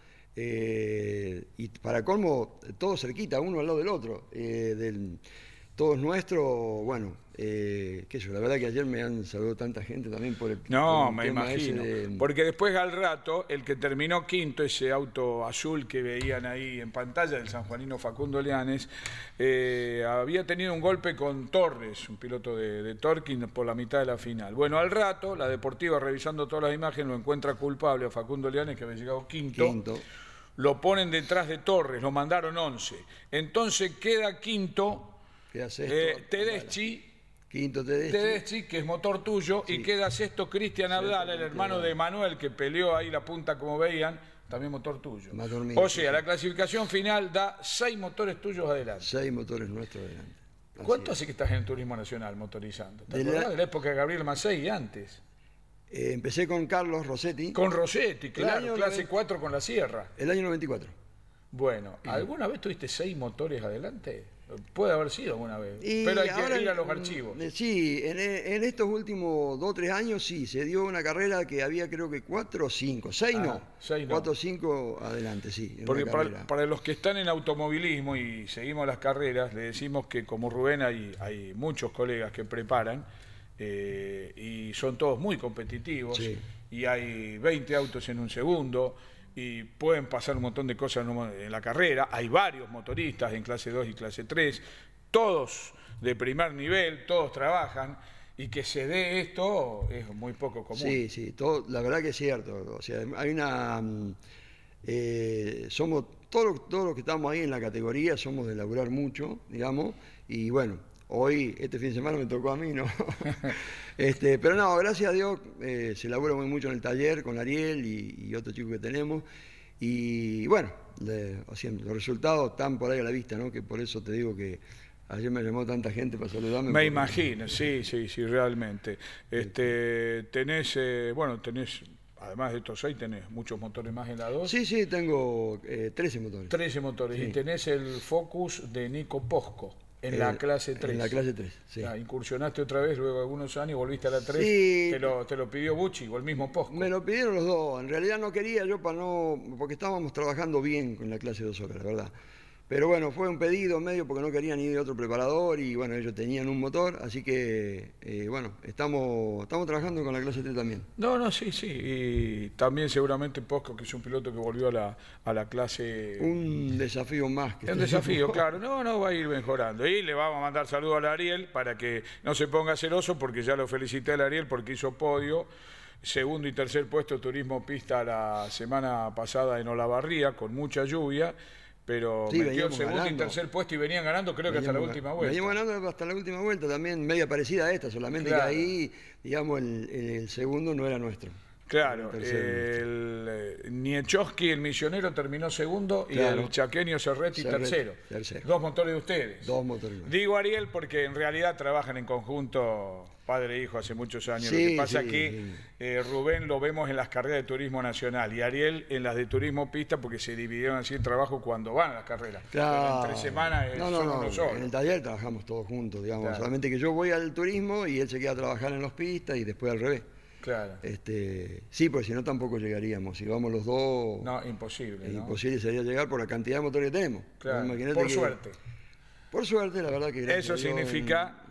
y para colmo, todos cerquita, uno al lado del otro, todos nuestros, bueno, la verdad que ayer me han saludado tanta gente también por el me imagino. Porque después al rato, el que terminó quinto, ese auto azul que veían ahí en pantalla del sanjuanino Facundo Leanes, había tenido un golpe con Torres, un piloto de Torquín, por la mitad de la final. Bueno, al rato, la Deportiva, revisando todas las imágenes, lo encuentra culpable a Facundo Leanes, que había llegado quinto. Lo ponen detrás de Torres, lo mandaron 11. Entonces queda quinto Tedeschi. Quinto Tedeschi, que es motor tuyo, y queda sexto Cristian Abdala, el hermano de Manuel, que peleó ahí la punta como veían, también motor tuyo. O sea, la clasificación final da 6 motores tuyos adelante. 6 motores nuestros adelante. ¿Cuánto hace que estás en el turismo nacional motorizando? ¿Te acordás de la época de Gabriel Macei y antes? Empecé con Carlos Rossetti. Con Rossetti, claro, clase 4 con la Sierra. El año 94. Bueno, ¿alguna vez tuviste 6 motores adelante? Puede haber sido alguna vez, pero hay que ir a los archivos. Sí, en estos últimos 2 o 3 años sí, se dio una carrera que había creo que 4 o 5, 6 no, 4 o 5 adelante, sí. Porque para los que están en automovilismo y seguimos las carreras, le decimos que como Rubén hay muchos colegas que preparan y son todos muy competitivos y hay 20 autos en un segundo. Y pueden pasar un montón de cosas en la carrera. Hay varios motoristas en clase 2 y clase 3, todos de primer nivel, todos trabajan, y que se dé esto es muy poco común. Sí, la verdad que es cierto. O sea, hay una... somos todos los que estamos ahí en la categoría, somos de laburar mucho, digamos, y bueno, hoy, este fin de semana me tocó a mí, ¿no? Pero no, gracias a Dios, se labura muy mucho en el taller con Ariel y otro chico que tenemos. Y bueno, los resultados están por ahí a la vista, ¿no? Que por eso te digo que ayer me llamó tanta gente para saludarme. Me imagino, sí, realmente. Tenés, además de estos 6, tenés muchos motores más en la 2. Sí, tengo 13 motores. 13 motores, sí. Y tenés el Focus de Nico Posco. En la clase 3. En la clase 3, sí. Incursionaste otra vez luego de algunos años, volviste a la 3. Sí. Te lo pidió Bucci o el mismo Posco. Me lo pidieron los dos. En realidad no quería yo porque estábamos trabajando bien con la clase 2 horas, la verdad. Pero bueno, fue un pedido medio porque no querían ir de otro preparador y bueno, ellos tenían un motor, así que bueno, estamos trabajando con la clase 3 también. No, sí. Y también seguramente Posco, que es un piloto que volvió a la clase... Un desafío más. Un desafío, claro. No, va a ir mejorando. Y le vamos a mandar saludos al Ariel para que no se ponga celoso, porque ya lo felicité al Ariel porque hizo podio. Segundo y tercer puesto Turismo Pista la semana pasada en Olavarría, con mucha lluvia. Pero sí, metió segundo ganando. Y tercer puesto y venían ganando, creo que hasta la última vuelta. Veníamos ganando hasta la última vuelta también, media parecida a esta, solamente claro. que ahí, digamos, el segundo no era nuestro. Claro, Niechowski, el misionero, terminó segundo, claro. Y el chaqueño Serretti tercero. Dos motores de ustedes. Dos motores. Digo Ariel porque en realidad trabajan en conjunto, padre e hijo, hace muchos años. Sí, lo que pasa es que Rubén lo vemos en las carreras de turismo nacional y Ariel en las de turismo pista, porque se dividieron así el trabajo cuando van a las carreras. Claro. Pero entre semanas son uno solo. En el taller trabajamos todos juntos, digamos. Claro. Solamente que yo voy al turismo y él se queda a trabajar en las pistas y después al revés. Claro. Sí, porque si no tampoco llegaríamos. Si vamos los dos... No, imposible. Imposible sería llegar por la cantidad de motores que tenemos. Claro. Por suerte. Por suerte, la verdad que... Eso significa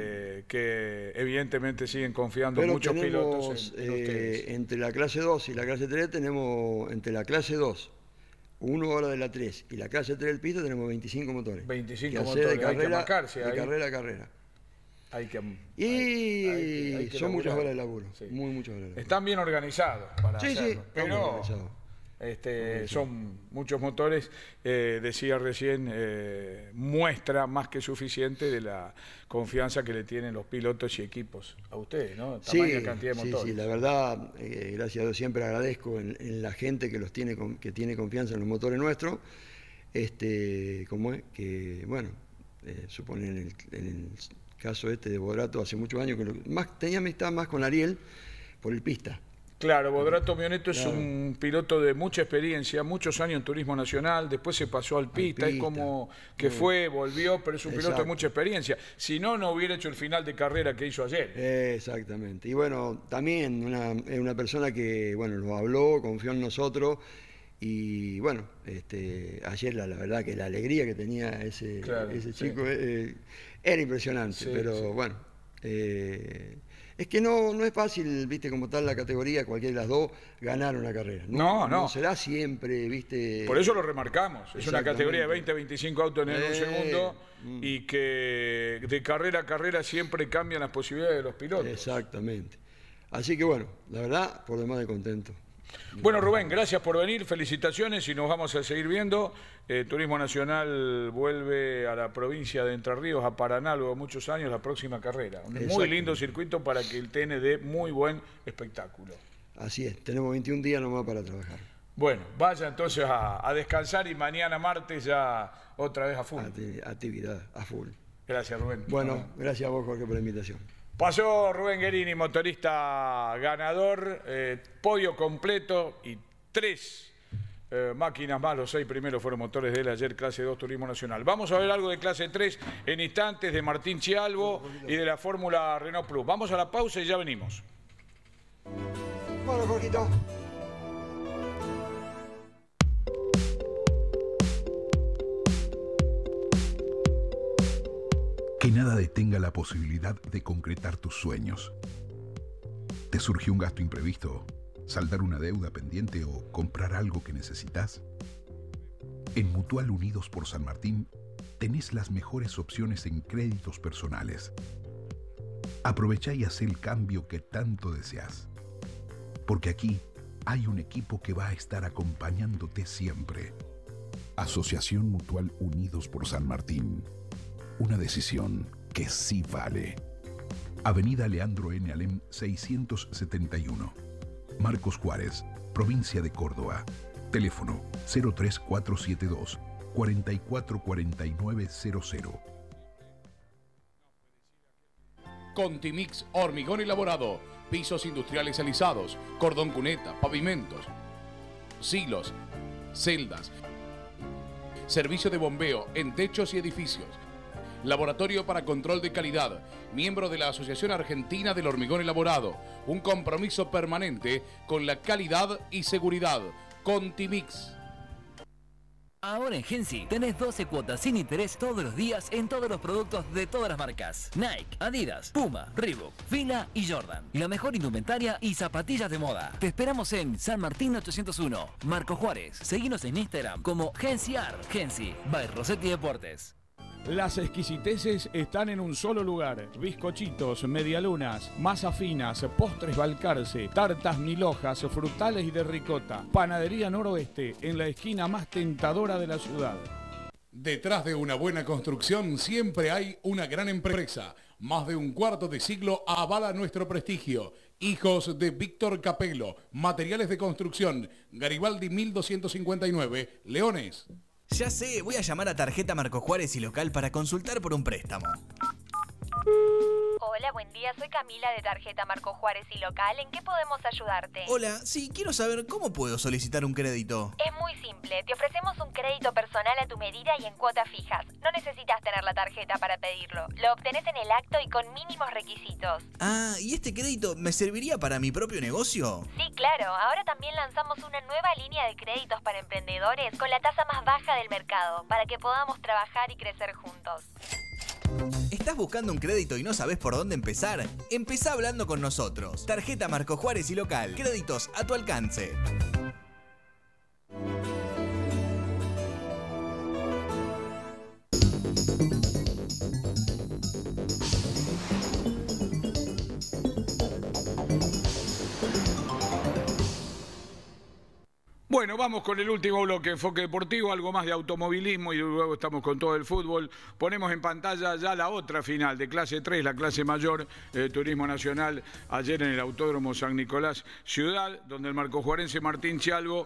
que evidentemente siguen confiando muchos pilotos en ustedes. Entre la clase 2 y la clase 3 tenemos, entre la clase 2, 1 hora de la 3 y la clase 3 del pista tenemos 25 motores. 25 motores, de carrera, hay que marcarse de ahí. Carrera a carrera. Hay que son laburar. muchas horas de laburo, sí. Muchas horas de laburo. Están bien organizados para hacerlo, sí, pero son muchos motores, decía recién, muestra más que suficiente de la confianza que le tienen los pilotos y equipos a ustedes, ¿no? Tamaña cantidad de motores. Sí, la verdad, gracias a Dios siempre agradezco en la gente que que tiene confianza en los motores nuestros, como es que, bueno, suponen en el caso de Bodrato hace muchos años que tenía amistad más con Ariel por el pista. Claro, Bodrato Mioneto es un piloto de mucha experiencia, muchos años en turismo nacional, después se pasó al pista, es como que volvió, pero es un piloto de mucha experiencia. Si no, no hubiera hecho el final de carrera que hizo ayer. Exactamente. Y bueno, también es una persona que, bueno, nos habló, confió en nosotros. Y bueno, ayer la verdad que la alegría que tenía ese chico era impresionante, bueno, es que no es fácil, viste, como tal la categoría, cualquiera de las dos, ganar una carrera. No se da siempre, viste. Por eso lo remarcamos, es una categoría de 20 a 25 autos en un segundo y que de carrera a carrera siempre cambian las posibilidades de los pilotos. Exactamente. Así que bueno, la verdad, por demás de contento. Bueno, Rubén, gracias por venir, felicitaciones y nos vamos a seguir viendo. Turismo Nacional vuelve a la provincia de Entre Ríos, a Paraná, luego de muchos años, la próxima carrera. Un muy lindo circuito para que el TN dé muy buen espectáculo. Así es, tenemos 21 días nomás para trabajar. Bueno, vaya entonces a descansar y mañana martes ya otra vez a full. Actividad, a full. Gracias, Rubén. Bueno, gracias a vos, Jorge, por la invitación. Pasó Rubén Guerini, motorista ganador, podio completo y 3 máquinas más. Los 6 primeros fueron motores de él ayer, clase 2 Turismo Nacional. Vamos a ver algo de clase 3 en instantes de Martín Chialvo y de la Fórmula Renault Plus. Vamos a la pausa y ya venimos. Bueno, Jorgito. Que nada detenga la posibilidad de concretar tus sueños. ¿Te surgió un gasto imprevisto? ¿Saldar una deuda pendiente o comprar algo que necesitas? En Mutual Unidos por San Martín tenés las mejores opciones en créditos personales. Aprovecha y haz el cambio que tanto deseas. Porque aquí hay un equipo que va a estar acompañándote siempre. Asociación Mutual Unidos por San Martín. Una decisión que sí vale. Avenida Leandro N. Alem 671. Marcos Juárez, provincia de Córdoba. Teléfono 03472 444900. Contimix Hormigón Elaborado. Pisos industriales alisados, cordón cuneta, pavimentos, silos, celdas. Servicio de bombeo en techos y edificios. Laboratorio para Control de Calidad, miembro de la Asociación Argentina del Hormigón Elaborado, un compromiso permanente con la calidad y seguridad. Contimix. Ahora en Gensi tenés 12 cuotas sin interés todos los días en todos los productos de todas las marcas. Nike, Adidas, Puma, Reebok, Fila y Jordan. Y la mejor indumentaria y zapatillas de moda. Te esperamos en San Martín 801, Marco Juárez. Seguinos en Instagram como Gensi Art. Gensi, by Rossetti Deportes. Las exquisiteces están en un solo lugar. Bizcochitos, medialunas, masas finas, postres Balcarce, tartas mil hojas, frutales y de ricota. Panadería Noroeste, en la esquina más tentadora de la ciudad. Detrás de una buena construcción siempre hay una gran empresa. Más de un cuarto de siglo avala nuestro prestigio. Hijos de Víctor Capello, materiales de construcción, Garibaldi 1259, Leones. Ya sé, voy a llamar a Tarjeta Marco Juárez y Local para consultar por un préstamo. Hola, buen día. Soy Camila de Tarjeta Marco Juárez y Local. ¿En qué podemos ayudarte? Hola, sí, quiero saber cómo puedo solicitar un crédito. Es muy simple. Te ofrecemos un crédito personal a tu medida y en cuotas fijas. No necesitas tener la tarjeta para pedirlo. Lo obtenés en el acto y con mínimos requisitos. Ah, ¿y este crédito me serviría para mi propio negocio? Sí, claro. Ahora también lanzamos una nueva línea de créditos para emprendedores con la tasa más baja del mercado, para que podamos trabajar y crecer juntos. ¿Estás buscando un crédito y no sabes por dónde empezar? Empezá hablando con nosotros. Tarjeta Marco Juárez y Local. Créditos a tu alcance. Bueno, vamos con el último bloque, Enfoque Deportivo, algo más de automovilismo y luego estamos con todo el fútbol. Ponemos en pantalla ya la otra final de clase 3, la clase mayor, Turismo Nacional, ayer en el Autódromo San Nicolás Ciudad, donde el marcojuarense Martín Chalvo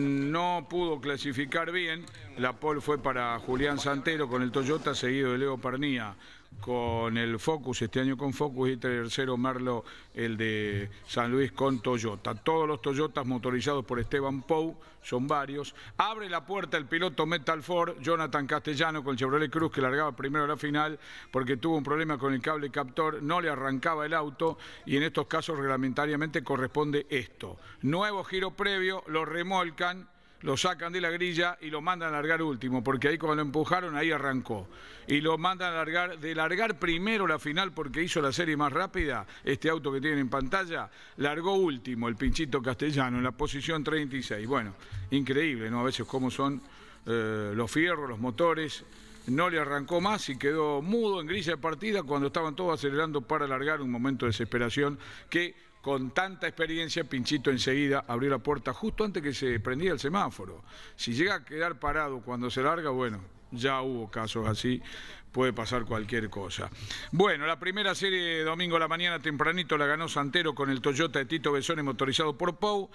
no pudo clasificar bien. La pole fue para Julián Santero con el Toyota, seguido de Leo Pernía con el Focus, este año con Focus, y tercero Merlo, el de San Luis con Toyota. Todos los Toyotas motorizados por Esteban Pou, son varios. Abre la puerta el piloto Metal Ford, Jonathan Castellano con Chevrolet Cruz, que largaba primero a la final porque tuvo un problema con el cable captor, no le arrancaba el auto y en estos casos reglamentariamente corresponde esto. Nuevo giro previo, lo remolcan, lo sacan de la grilla y lo mandan a largar último, porque ahí cuando lo empujaron, ahí arrancó. Y lo mandan a largar, de largar primero la final porque hizo la serie más rápida, este auto que tienen en pantalla, largó último el Pinchito Castellano en la posición 36. Bueno, increíble, ¿no? A veces cómo son los fierros, los motores. No le arrancó más y quedó mudo en grilla de partida cuando estaban todos acelerando para largar, un momento de desesperación que... Con tanta experiencia, Pinchito enseguida abrió la puerta justo antes que se prendía el semáforo. Si llega a quedar parado cuando se larga, bueno, ya hubo casos así, puede pasar cualquier cosa. Bueno, la primera serie de domingo a la mañana tempranito la ganó Santero con el Toyota de Tito Besone motorizado por Pou.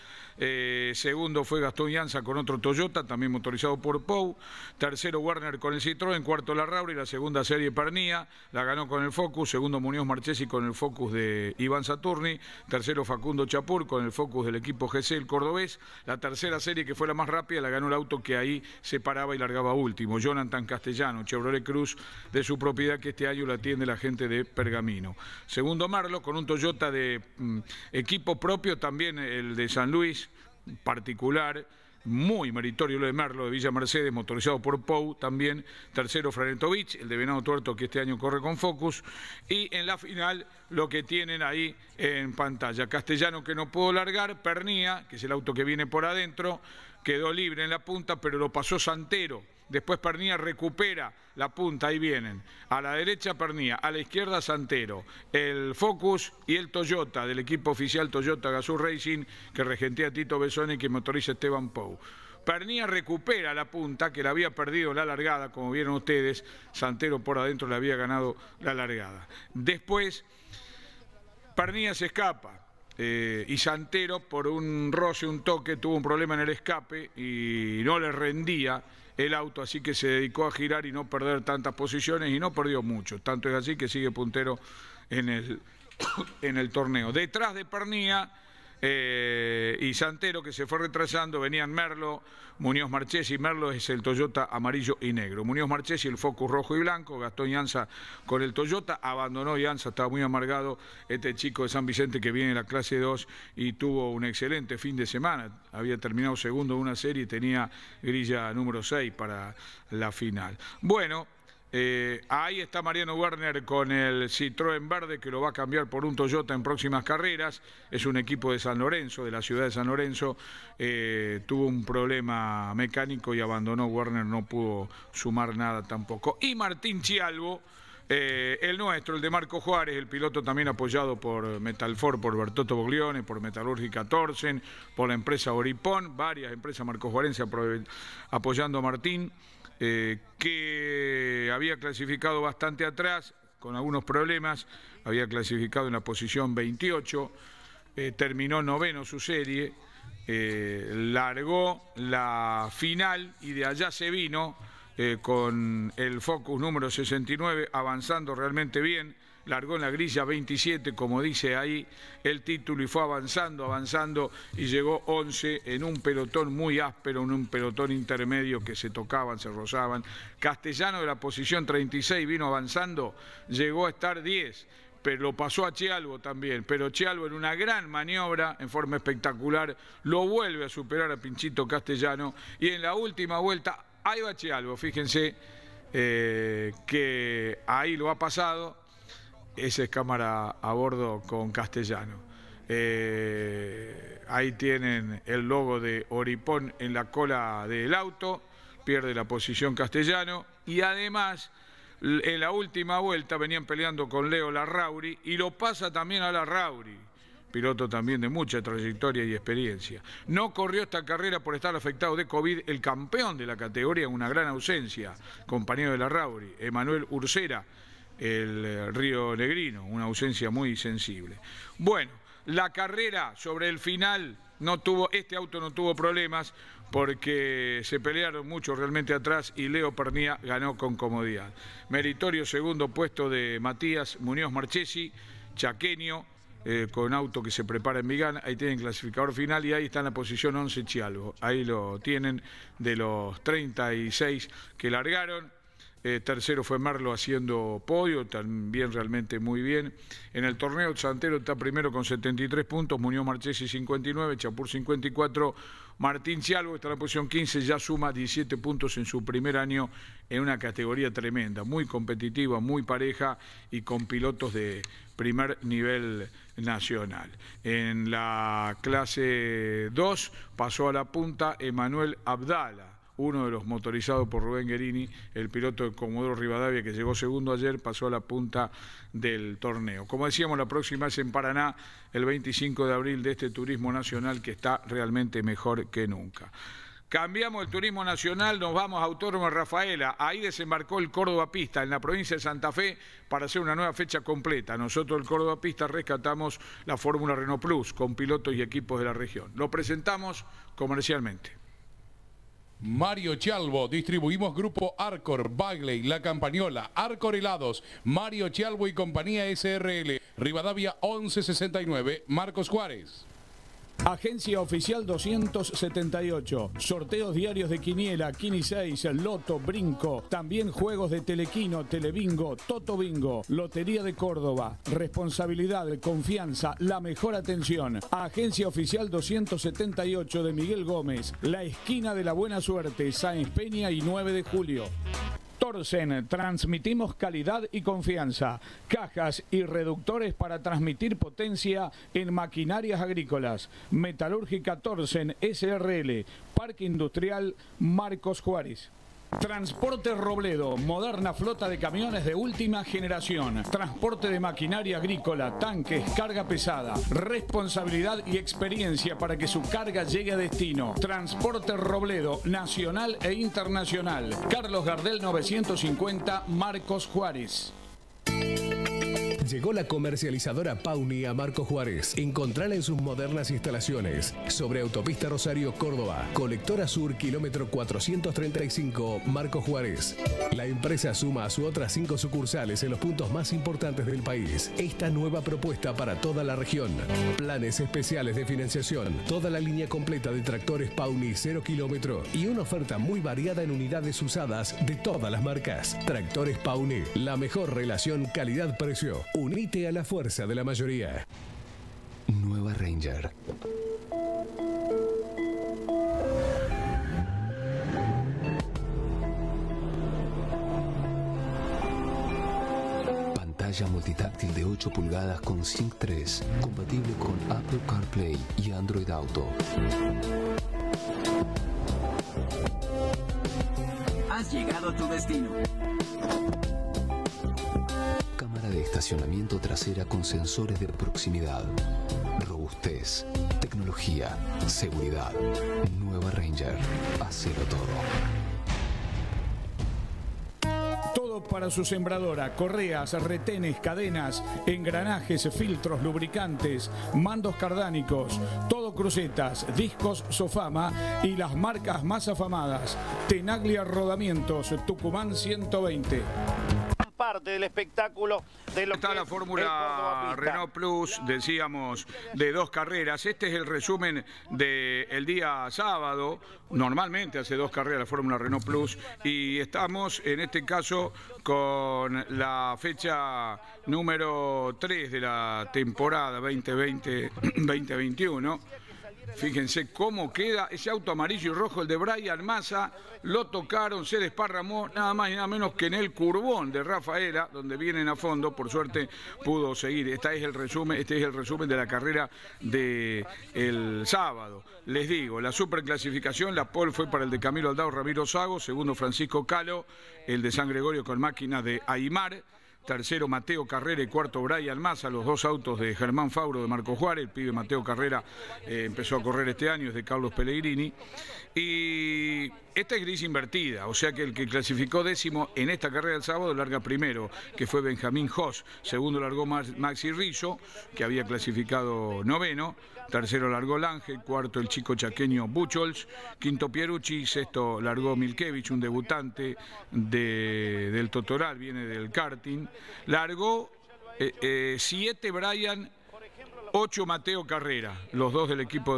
Segundo fue Gastón Llanza con otro Toyota, también motorizado por Pou. Tercero Werner con el Citroën, cuarto Larrauri, la segunda serie Pernía, la ganó con el Focus. Segundo Muñoz Marchesi con el Focus de Iván Saturni. Tercero Facundo Chapur con el Focus del equipo GC, el cordobés. La tercera serie, que fue la más rápida, la ganó el auto que ahí se paraba y largaba último, Jonathan Castellano, Chevrolet Cruz, de su propiedad, que este año la atiende la gente de Pergamino. Segundo Merlo con un Toyota de equipo propio, también el de San Luis, particular, muy meritorio lo de Merlo, de Villa Mercedes, motorizado por Pou también. Tercero Franetovich, el de Venado Tuerto, que este año corre con Focus. Y en la final, lo que tienen ahí en pantalla, Castellano, que no pudo largar, Pernía, que es el auto que viene por adentro, quedó libre en la punta, pero lo pasó Santero. Después Pernía recupera la punta, ahí vienen. A la derecha Pernía, a la izquierda Santero. El Focus y el Toyota del equipo oficial Toyota Gazoo Racing, que regentea Tito Besone y que motoriza Esteban Pou. Pernía recupera la punta, que la había perdido en la largada, como vieron ustedes. Santero por adentro le había ganado la largada. Después Pernía se escapa. Y Santero, por un roce, un toque, tuvo un problema en el escape y no le rendía el auto, así que se dedicó a girar y no perder tantas posiciones, y no perdió mucho. Tanto es así que sigue puntero en el torneo. Detrás de Pernía, y Santero, que se fue retrasando. Venían Merlo, Muñoz Marchesi. Merlo es el Toyota amarillo y negro. Muñoz Marchesi el Focus rojo y blanco. Gastón Llanza con el Toyota. Abandonó Llanza, estaba muy amargado. Este chico de San Vicente que viene en la clase 2 y tuvo un excelente fin de semana. Había terminado segundo de una serie y tenía grilla número 6 para la final. Bueno, ahí está Mariano Werner con el Citroën verde, que lo va a cambiar por un Toyota en próximas carreras. Es un equipo de San Lorenzo, de la ciudad de San Lorenzo. Tuvo un problema mecánico y abandonó. Werner no pudo sumar nada tampoco. Y Martín Chialvo, el nuestro, el de Marco Juárez, el piloto también apoyado por Metalfor, por Bertotto Boglione, por Metalúrgica Torsen, por la empresa Oripón, varias empresas marcojuarenses apoyando a Martín. Que había clasificado bastante atrás, con algunos problemas, había clasificado en la posición 28, terminó noveno su serie, largó la final y de allá se vino con el Focus número 69, avanzando realmente bien. Largó en la grilla 27, como dice ahí el título, y fue avanzando y llegó 11 en un pelotón muy áspero, en un pelotón intermedio que se tocaban, se rozaban. Castellano de la posición 36 vino avanzando, llegó a estar 10, pero lo pasó a Chialvo también. Pero Chialvo en una gran maniobra, en forma espectacular, lo vuelve a superar a Pinchito Castellano, y en la última vuelta, ahí va Chialvo, fíjense que ahí lo ha pasado. Esa es cámara a bordo con Castellano. Ahí tienen el logo de Oripón en la cola del auto. Pierde la posición Castellano. Y además, en la última vuelta venían peleando con Leo Larrauri y lo pasa también a Larrauri. Piloto también de mucha trayectoria y experiencia. No corrió esta carrera por estar afectado de COVID el campeón de la categoría en una gran ausencia, compañero de Larrauri, Emanuel Ursera, el Río Negrino, una ausencia muy sensible. Bueno, la carrera sobre el final este auto no tuvo problemas porque se pelearon mucho realmente atrás y Leo Pernía ganó con comodidad. Meritorio segundo puesto de Matías Muñoz Marchesi, chaqueño, con auto que se prepara en Vigán. Ahí tienen clasificador final y ahí está en la posición 11 Chialvo. Ahí lo tienen de los 36 que largaron. Tercero fue Merlo haciendo podio, también realmente muy bien. En el torneo, Santero está primero con 73 puntos, Muñoz Marchesi 59, Chapur 54, Martín Chialvo está en la posición 15, ya suma 17 puntos en su primer año en una categoría tremenda, muy competitiva, muy pareja y con pilotos de primer nivel nacional. En la clase 2 pasó a la punta Emanuel Abdala, uno de los motorizados por Rubén Guerini, el piloto de Comodoro Rivadavia que llegó segundo ayer, pasó a la punta del torneo. Como decíamos, la próxima es en Paraná, el 25 de abril, de este turismo nacional que está realmente mejor que nunca. Cambiamos el turismo nacional, nos vamos a Autódromo Rafaela. Ahí desembarcó el Córdoba Pista en la provincia de Santa Fe para hacer una nueva fecha completa. Nosotros, el Córdoba Pista, rescatamos la Fórmula Renault Plus con pilotos y equipos de la región. Lo presentamos comercialmente. Mario Chialvo, distribuimos Grupo Arcor, Bagley, La Campañola, Arcor Helados, Mario Chialvo y Compañía SRL, Rivadavia 1169, Marcos Juárez. Agencia Oficial 278. Sorteos diarios de Quiniela, Quini 6, Loto, Brinco. También juegos de Telequino, Telebingo, Toto Bingo. Lotería de Córdoba. Responsabilidad, confianza, la mejor atención. Agencia Oficial 278 de Miguel Gómez. La esquina de la buena suerte, Sáenz Peña y 9 de julio. Torsen, transmitimos calidad y confianza. Cajas y reductores para transmitir potencia en maquinarias agrícolas. Metalúrgica Torsen SRL, Parque Industrial Marcos Juárez. Transporte Robledo, moderna flota de camiones de última generación. Transporte de maquinaria agrícola, tanques, carga pesada. Responsabilidad y experiencia para que su carga llegue a destino. Transporte Robledo, nacional e internacional. Carlos Gardel 950, Marcos Juárez. Llegó la comercializadora Pauni a Marcos Juárez. Encontrala en sus modernas instalaciones. Sobre Autopista Rosario, Córdoba. Colectora Sur, kilómetro 435, Marcos Juárez. La empresa suma a sus otras 5 sucursales en los puntos más importantes del país. Esta nueva propuesta para toda la región. Planes especiales de financiación. Toda la línea completa de tractores Pauni 0 kilómetro. Y una oferta muy variada en unidades usadas de todas las marcas. Tractores Pauni. La mejor relación calidad-precio. Unite a la fuerza de la mayoría. Nueva Ranger. Pantalla multitáctil de 8 pulgadas con Sync 3, compatible con Apple CarPlay y Android Auto. Has llegado a tu destino. Cámara de estacionamiento trasera con sensores de proximidad. Robustez, tecnología, seguridad. Nueva Ranger. Hacelo todo. Todo para su sembradora: correas, retenes, cadenas, engranajes, filtros, lubricantes, mandos cardánicos, todo crucetas, discos Sofama y las marcas más afamadas. Tenaglia Rodamientos, Tucumán 120. Parte del espectáculo de lo está que la es Fórmula el Córdoba Renault Plus, decíamos, de 2 carreras. Este es el resumen del día sábado. Normalmente hace 2 carreras la Fórmula Renault Plus y estamos en este caso con la fecha número 3 de la temporada 2020-2021. Fíjense cómo queda ese auto amarillo y rojo, el de Brian Massa. Lo tocaron, se desparramó nada más y nada menos que en el curbón de Rafaela, donde vienen a fondo. Por suerte pudo seguir. Este es el resumen de la carrera del sábado. Les digo, la superclasificación, la pole fue para el de Camilo Aldao, Ramiro Sago. Segundo, Francisco Calo, el de San Gregorio con máquina de Aymar. Tercero, Mateo Carrera, y cuarto, Brian Massa, los 2 autos de Germán Fauro de Marcos Juárez. El pibe Mateo Carrera empezó a correr este año, es de Carlos Pellegrini. Y esta es gris invertida, o sea que el que clasificó 10º en esta carrera del sábado larga primero, que fue Benjamín Hoss. Segundo largó Maxi Rizzo, que había clasificado 9º. Tercero largó Lange, cuarto el chico chaqueño Buchholz, quinto Pierucci, sexto largó Milkevich, un debutante del Totoral, viene del karting. Largó 7 Brian, 8 Mateo Carrera, los 2 del equipo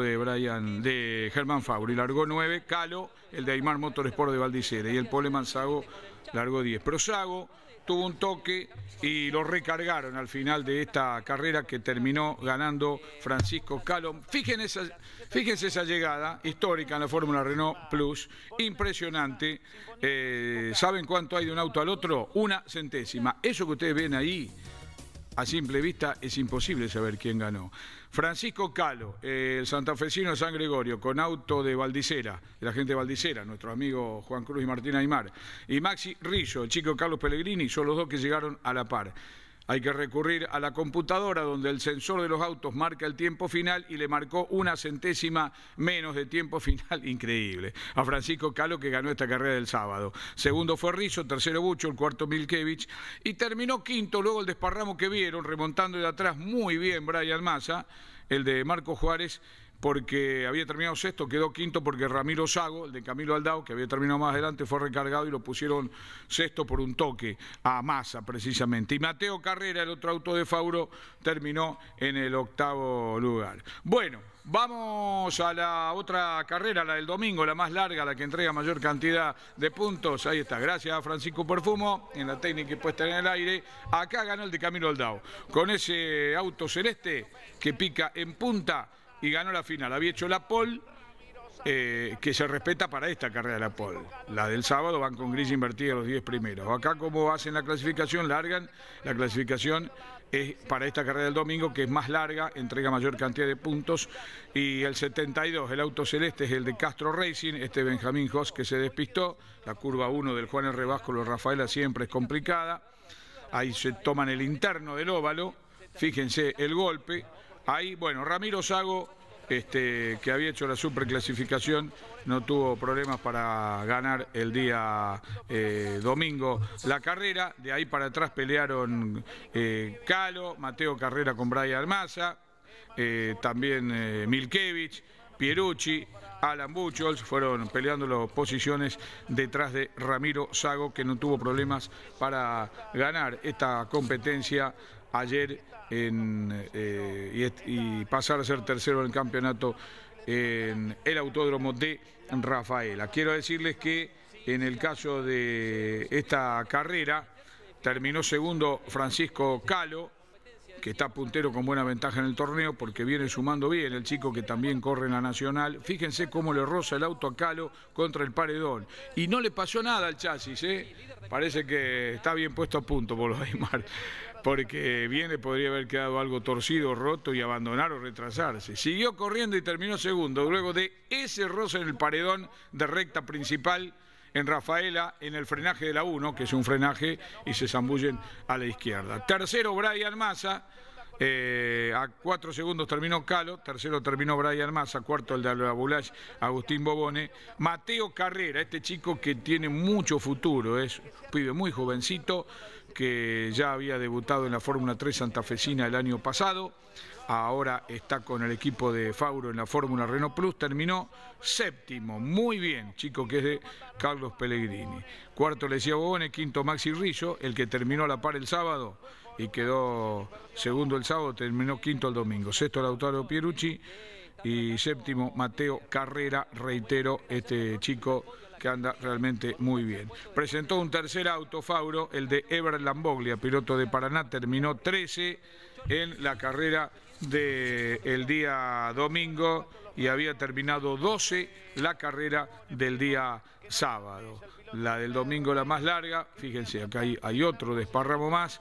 de Germán Fauro. Y largó 9 Calo, el de Aymar Motorsport de Valdicera. Y el Poleman Sago largó 10. Pero Sago tuvo un toque y lo recargaron al final de esta carrera, que terminó ganando Francisco Calo. Fíjense esa llegada histórica en la Fórmula Renault Plus, impresionante. ¿Saben cuánto hay de un auto al otro? 1 centésima. Eso que ustedes ven ahí, a simple vista, es imposible saber quién ganó. Francisco Calo, el santafesino de San Gregorio, con auto de Valdicera, de la gente de Valdicera, nuestros amigos Juan Cruz y Martín Aymar. Y Maxi Rizzo, el chico Carlos Pellegrini, son los 2 que llegaron a la par. Hay que recurrir a la computadora, donde el sensor de los autos marca el tiempo final, y le marcó 1 centésima menos de tiempo final. Increíble. A Francisco Calo, que ganó esta carrera del sábado. Segundo fue Rizzo, tercero Bucho, el cuarto Milkevich, y terminó quinto luego el desparramo que vieron, remontando de atrás muy bien Brian Massa, el de Marcos Juárez, porque había terminado sexto, quedó quinto porque Ramiro Sago, el de Camilo Aldao, que había terminado más adelante, fue recargado y lo pusieron sexto por un toque a Massa precisamente. Y Mateo Carrera, el otro auto de Fauro, terminó en el 8º lugar. Bueno, vamos a la otra carrera, la del domingo, la más larga, la que entrega mayor cantidad de puntos. Ahí está, gracias a Francisco Perfumo en la técnica y puesta en el aire. Acá ganó el de Camilo Aldao, con ese auto celeste que pica en punta, y ganó la final. Había hecho la pole, que se respeta para esta carrera de la pole. La del sábado van con gris invertida los 10 primeros. Acá, como hacen la clasificación, largan. La clasificación es para esta carrera del domingo, que es más larga, entrega mayor cantidad de puntos. Y el 72, el auto celeste, es el de Castro Racing, este Benjamín Hoss, que se despistó. La curva 1 del Juan R. Vasco, los Rafaela, siempre es complicada. Ahí se toman el interno del óvalo. Fíjense el golpe. Ahí, bueno, Ramiro Sago que había hecho la superclasificación, no tuvo problemas para ganar el día domingo la carrera. De ahí para atrás pelearon Calo, Mateo Carrera con Brian Massa, también Milkevich, Pierucci, Alan Buchholz, fueron peleando las posiciones detrás de Ramiro Sago, que no tuvo problemas para ganar esta competencia ayer y pasar a ser tercero en el campeonato en el Autódromo de Rafaela. Quiero decirles que en el caso de esta carrera terminó segundo Francisco Calo, que está puntero con buena ventaja en el torneo porque viene sumando bien el chico que también corre en la Nacional. Fíjense cómo le roza el auto a Calo contra el paredón. Y no le pasó nada al chasis, ¿eh? Parece que está bien puesto a punto por los Aymar, porque podría haber quedado algo torcido, roto y abandonar o retrasarse. Siguió corriendo y terminó segundo, luego de ese roce en el paredón de recta principal en Rafaela, en el frenaje de la 1, que es un frenaje, y se zambullen a la izquierda. Tercero, Brian Massa, a 4 segundos terminó Calo, tercero terminó Brian Massa, cuarto el de la Boulage, Agustín Bobone. Mateo Carrera, este chico que tiene mucho futuro, es un pibe muy jovencito, que ya había debutado en la Fórmula 3 santafesina el año pasado. Ahora está con el equipo de Fauro en la Fórmula Renault Plus, terminó séptimo, muy bien, chico que es de Carlos Pellegrini. Cuarto Lecia Bobone, quinto Maxi Rizzo, el que terminó a la par el sábado y quedó segundo el sábado, terminó quinto el domingo. Sexto Lautaro Pierucci y séptimo Mateo Carrera, reitero, este chico que anda realmente muy bien. Presentó un tercer auto Fauro, el de Ever Lamboglia, piloto de Paraná, terminó 13 en la carrera del día domingo y había terminado 12 la carrera del día sábado. La del domingo la más larga, fíjense, acá hay otro desparramo más.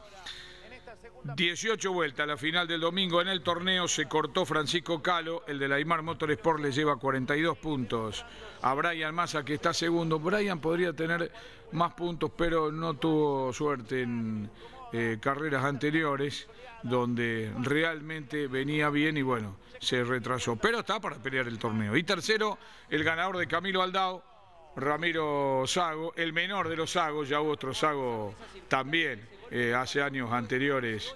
18 vueltas, la final del domingo en el torneo, se cortó Francisco Calo, el de la Aymar Motorsport le lleva 42 puntos a Brian Massa, que está segundo. Brian podría tener más puntos, pero no tuvo suerte en carreras anteriores, donde realmente venía bien y bueno, se retrasó. Pero está para pelear el torneo. Y tercero, el ganador de Camilo Aldao, Ramiro Sago, el menor de los Sagos, ya hubo otro Sago también hace años anteriores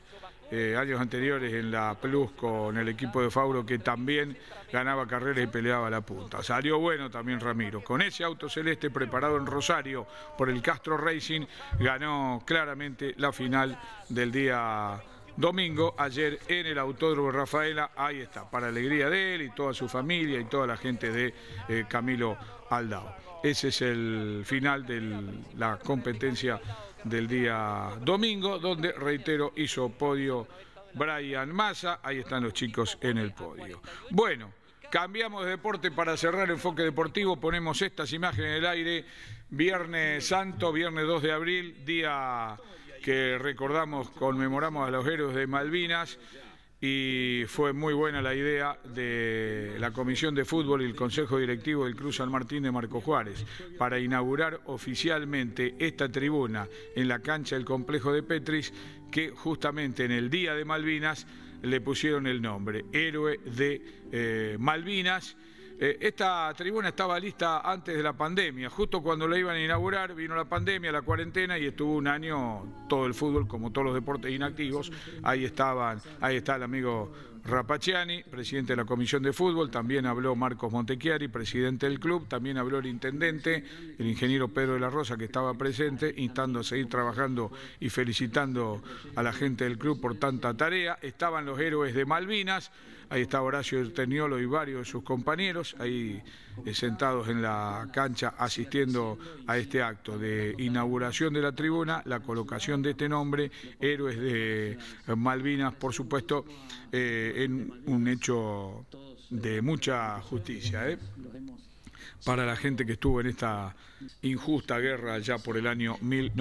en la Plus con el equipo de Fauro, que también ganaba carreras y peleaba la punta. Salió bueno también Ramiro. Con ese auto celeste preparado en Rosario por el Castro Racing, ganó claramente la final del día domingo, ayer en el Autódromo Rafaela. Ahí está, para alegría de él y toda su familia y toda la gente de Camilo Aldao. Ese es el final de la competencia del día domingo, donde, reitero, hizo podio Brian Massa. Ahí están los chicos en el podio. Bueno, cambiamos de deporte para cerrar Enfoque Deportivo. Ponemos estas imágenes en el aire. Viernes Santo, viernes 2 de abril, día que conmemoramos a los héroes de Malvinas. Y fue muy buena la idea de la Comisión de Fútbol y el Consejo Directivo del Club San Martín de Marcos Juárez para inaugurar oficialmente esta tribuna en la cancha del complejo de Petris, que justamente en el Día de Malvinas le pusieron el nombre, Héroe de Malvinas. Esta tribuna estaba lista antes de la pandemia, justo cuando la iban a inaugurar vino la pandemia, la cuarentena, y estuvo un año todo el fútbol, como todos los deportes inactivos. Ahí está el amigo Rapaciani, presidente de la Comisión de Fútbol, también habló Marcos Montechiari, presidente del club, también habló el intendente, el ingeniero Pedro de la Rosa, que estaba presente, instando a seguir trabajando y felicitando a la gente del club por tanta tarea. Estaban los héroes de Malvinas, ahí está Horacio Teniolo y varios de sus compañeros, ahí sentados en la cancha asistiendo a este acto de inauguración de la tribuna, la colocación de este nombre, Héroes de Malvinas, por supuesto, en un hecho de mucha justicia, para la gente que estuvo en esta injusta guerra ya por el año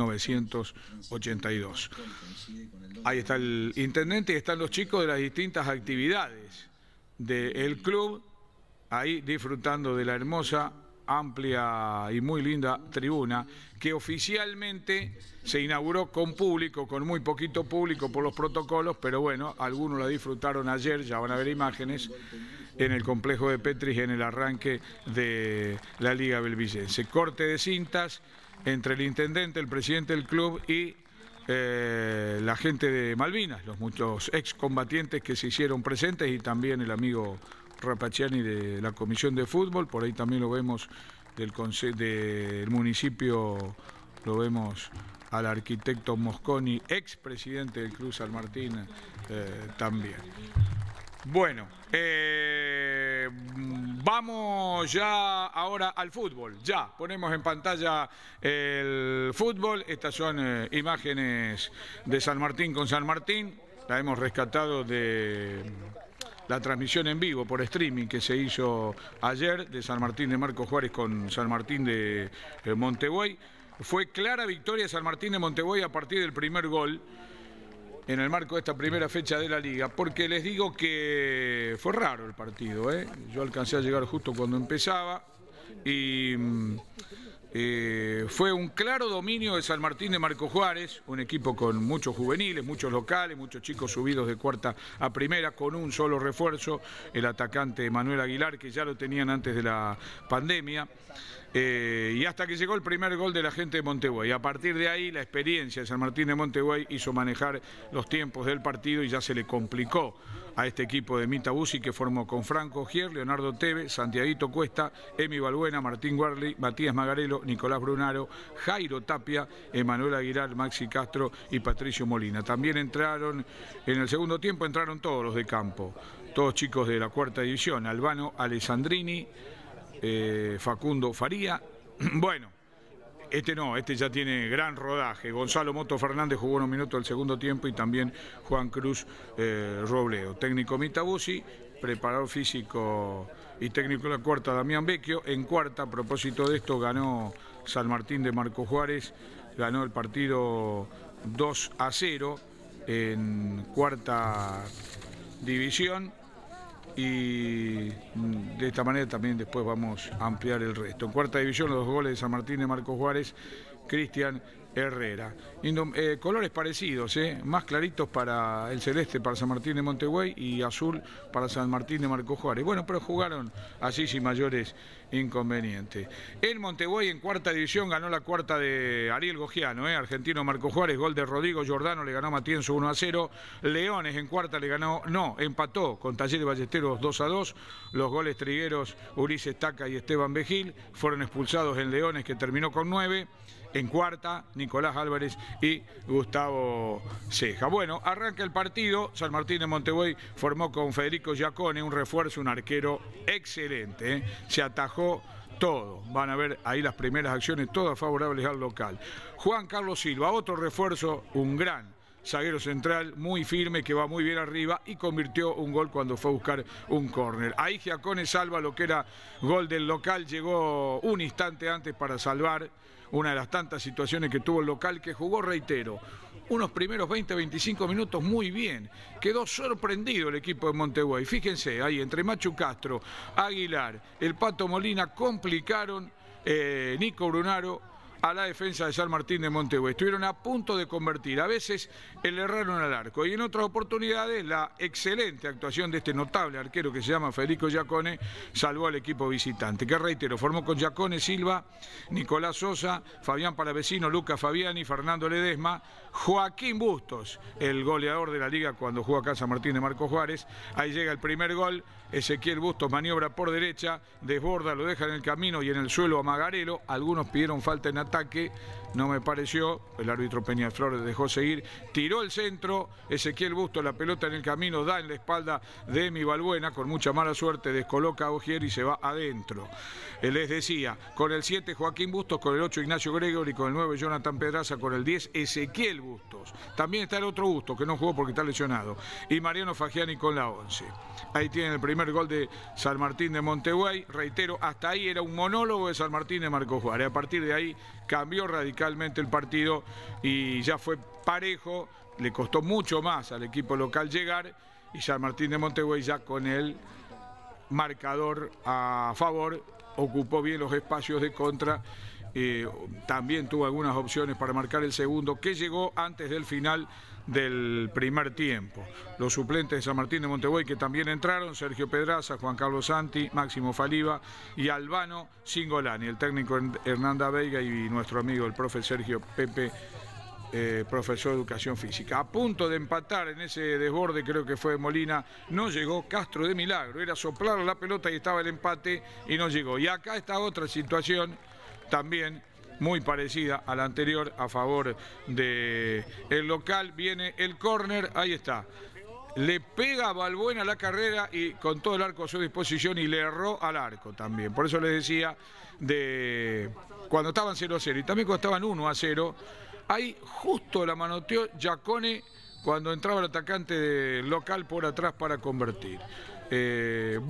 1982. Ahí está el intendente y están los chicos de las distintas actividades del club, ahí disfrutando de la hermosa, amplia y muy linda tribuna, que oficialmente se inauguró con público, con muy poquito público por los protocolos, pero bueno, algunos la disfrutaron ayer, ya van a ver imágenes, en el complejo de Petris en el arranque de la Liga Belvillense. Corte de cintas entre el intendente, el presidente del club y la gente de Malvinas, los muchos excombatientes que se hicieron presentes, y también el amigo Rapaciani de la Comisión de Fútbol. Por ahí también lo vemos del municipio, lo vemos al arquitecto Mosconi, expresidente del Club San Martín, también. Bueno, vamos ya ahora al fútbol. Ya ponemos en pantalla el fútbol. Estas son imágenes de San Martín con San Martín. La hemos rescatado de la transmisión en vivo por streaming que se hizo ayer de San Martín de Marcos Juárez con San Martín de Montebuey. Fue clara victoria de San Martín de Montebuey a partir del primer gol en el marco de esta primera fecha de la Liga, porque les digo que fue raro el partido, ¿eh? Yo alcancé a llegar justo cuando empezaba y fue un claro dominio de San Martín de Marcos Juárez, un equipo con muchos juveniles, muchos locales, muchos chicos subidos de cuarta a primera, con un solo refuerzo, el atacante Manuel Aguilar, que ya lo tenían antes de la pandemia. Y hasta que llegó el primer gol de la gente de Montebuey. A partir de ahí, la experiencia de San Martín de Montebuey hizo manejar los tiempos del partido y ya se le complicó a este equipo de Mita Bussi, que formó con Franco Gier, Leonardo Teve, Santiaguito Cuesta, Emi Balbuena, Martín Guarli, Matías Magarelo, Nicolás Brunaro, Jairo Tapia, Emanuel Aguilar, Maxi Castro y Patricio Molina. También entraron, en el segundo tiempo entraron todos los de campo, todos chicos de la cuarta división: Albano Alessandrini, Facundo Faría. Bueno, este ya tiene gran rodaje. Gonzalo Moto Fernández jugó unos minutos del segundo tiempo, y también Juan Cruz Robledo. Técnico Mita Bussi, preparador físico y técnico de la cuarta Damián Vecchio. En cuarta, a propósito de esto, ganó San Martín de Marcos Juárez, ganó el partido 2-0 en cuarta división. Y de esta manera también después vamos a ampliar el resto. En cuarta división, los 2 goles de San Martín de Marcos Juárez, Cristian Herrera. Colores parecidos, más claritos para el celeste para San Martín de Montebuey y azul para San Martín de Marcos Juárez. Bueno, pero jugaron así sin mayores inconvenientes. El Montebuey en cuarta división ganó la cuarta de Ariel Gogiano, argentino Marcos Juárez, gol de Rodrigo Giordano, le ganó a Matienzo 1-0. Leones en cuarta empató con Talleres Ballesteros 2-2. Los goles trigueros Ulises Taca y Esteban Bejil fueron expulsados en Leones, que terminó con 9. En cuarta, Nicolás Álvarez y Gustavo Ceja. Bueno, arranca el partido. San Martín de Montebuey formó con Federico Giacone, un refuerzo, un arquero excelente. Se atajó todo. Van a ver ahí las primeras acciones, todas favorables al local. Juan Carlos Silva, otro refuerzo, un gran zaguero central, muy firme, que va muy bien arriba, y convirtió un gol cuando fue a buscar un córner. Ahí Giacone salva lo que era gol del local. Llegó un instante antes para salvar una de las tantas situaciones que tuvo el local, que jugó, reitero, unos primeros 20-25 minutos muy bien. Quedó sorprendido el equipo de Montebuey. Fíjense, ahí entre Machu Castro, Aguilar, el Pato Molina, complicaron Nico Brunaro a la defensa de San Martín de Montebuey. Estuvieron a punto de convertir, a veces el erraron al arco, y en otras oportunidades la excelente actuación de este notable arquero que se llama Federico Giacone salvó al equipo visitante, que reitero, formó con Giacone, Silva, Nicolás Sosa, Fabián Palavecino, Lucas Fabiani, Fernando Ledesma, Joaquín Bustos, el goleador de la liga cuando jugó acá San Martín de Marcos Juárez. Ahí llega el primer gol. Ezequiel Bustos maniobra por derecha, desborda, lo deja en el camino y en el suelo a Magarelo. Algunos pidieron falta en ataque, no me pareció, el árbitro Peñaflor dejó seguir, tiró el centro, Ezequiel Bustos, la pelota en el camino, da en la espalda de Emi Balbuena, con mucha mala suerte descoloca a Ogier y se va adentro. Les decía, con el 7 Joaquín Bustos, con el 8 Ignacio Gregory, con el 9 Jonathan Pedraza, con el 10 Ezequiel Bustos. También está el otro Bustos, que no jugó porque está lesionado, y Mariano Fagiani con la 11. Ahí tienen el primer gol de San Martín de Montebuey. Reitero, hasta ahí era un monólogo de San Martín de Marcos Juárez. A partir de ahí cambió radicalmente el partido y ya fue parejo. Le costó mucho más al equipo local llegar, y San Martín de Montebuey, ya con el marcador a favor, ocupó bien los espacios de contra también tuvo algunas opciones para marcar el segundo, que llegó antes del final del primer tiempo. Los suplentes de San Martín de Montebuey que también entraron: Sergio Pedraza, Juan Carlos Santi, Máximo Faliba y Albano Cingolani, el técnico Hernanda Veiga y nuestro amigo el profe Sergio Pepe, profesor de educación física. A punto de empatar en ese desborde, creo que fue Molina, no llegó Castro de milagro, era soplar la pelota y estaba el empate y no llegó. Y acá está otra situación también muy parecida a la anterior a favor del local. Viene el córner, ahí está. Le pega a Balbuena la carrera y con todo el arco a su disposición y le erró al arco también. Por eso les decía de cuando estaban 0-0 y también cuando estaban 1-0, ahí justo la manoteó Giacone cuando entraba el atacante local por atrás para convertir. De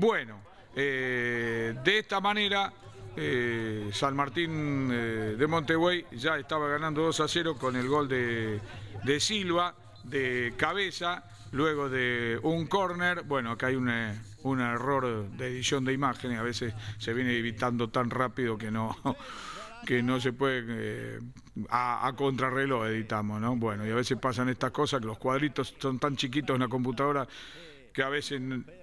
esta manera San Martín de Montebuey ya estaba ganando 2-0 con el gol de Silva de cabeza, luego de un córner. Bueno, acá hay un error de edición de imágenes, a veces se viene evitando tan rápido que no se puede, a contrarreloj editamos, ¿no? Bueno, y a veces pasan estas cosas, que los cuadritos son tan chiquitos en la computadora que a veces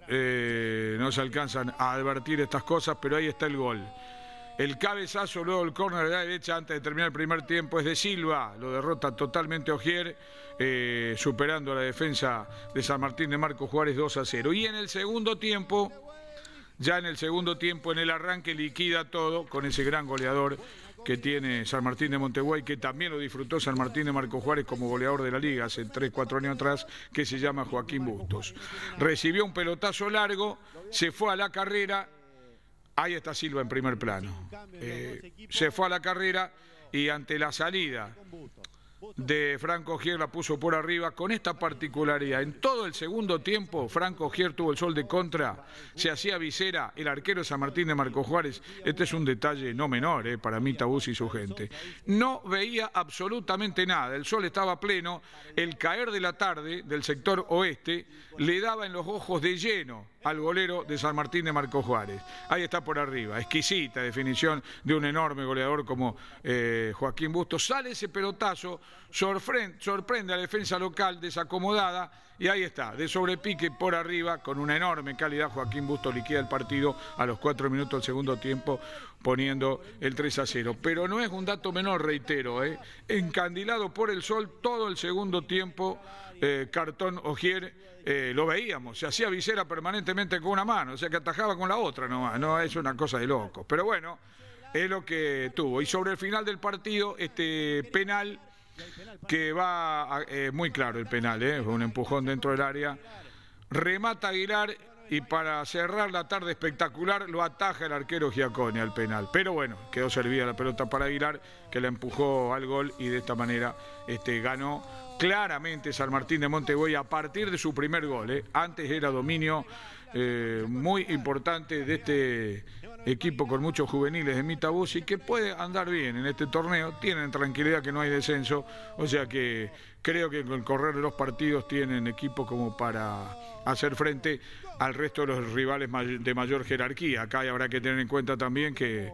no se alcanzan a advertir estas cosas, pero ahí está el gol. El cabezazo, luego el córner de la derecha antes de terminar el primer tiempo es de Silva, lo derrota totalmente Ogier, superando a la defensa de San Martín de Marcos Juárez 2-0. Y en el segundo tiempo, ya en el segundo tiempo, en el arranque liquida todo con ese gran goleador que tiene San Martín de Montebuey, que también lo disfrutó San Martín de Marcos Juárez como goleador de la liga hace 3-4 años atrás, que se llama Joaquín Bustos. Recibió un pelotazo largo, se fue a la carrera. Ahí está Silva en primer plano. Se fue a la carrera y ante la salida de Franco Ogier la puso por arriba con esta particularidad. En todo el segundo tiempo, Franco Ogier tuvo el sol de contra, se hacía visera el arquero de San Martín de Marcos Juárez. Este es un detalle no menor para Mita Bus y su gente. No veía absolutamente nada, el sol estaba pleno, el caer de la tarde del sector oeste le daba en los ojos de lleno al golero de San Martín de Marcos Juárez. Ahí está por arriba, exquisita definición de un enorme goleador como Joaquín Bustos. Sale ese pelotazo, sorprende a la defensa local desacomodada y ahí está, de sobrepique por arriba, con una enorme calidad. Joaquín Bustos liquida el partido a los 4 minutos del segundo tiempo, poniendo el 3-0. Pero no es un dato menor, reitero, encandilado por el sol todo el segundo tiempo, Cartón Ogier, lo veíamos, se hacía visera permanentemente con una mano, o sea que atajaba con la otra nomás, no es una cosa de loco. Pero bueno, es lo que tuvo. Y sobre el final del partido, este penal que va, muy claro el penal, un empujón dentro del área, remata Aguilar y para cerrar la tarde espectacular lo ataja el arquero Giacone al penal. Pero bueno, quedó servida la pelota para Aguilar, que la empujó al gol y de esta manera ganó claramente San Martín de Montebuey a partir de su primer gol. Antes era dominio muy importante de este equipo con muchos juveniles de Mita Bus y que puede andar bien en este torneo. Tienen tranquilidad que no hay descenso, o sea que creo que con el correr de los partidos tienen equipo como para hacer frente al resto de los rivales de mayor jerarquía. Acá habrá que tener en cuenta también que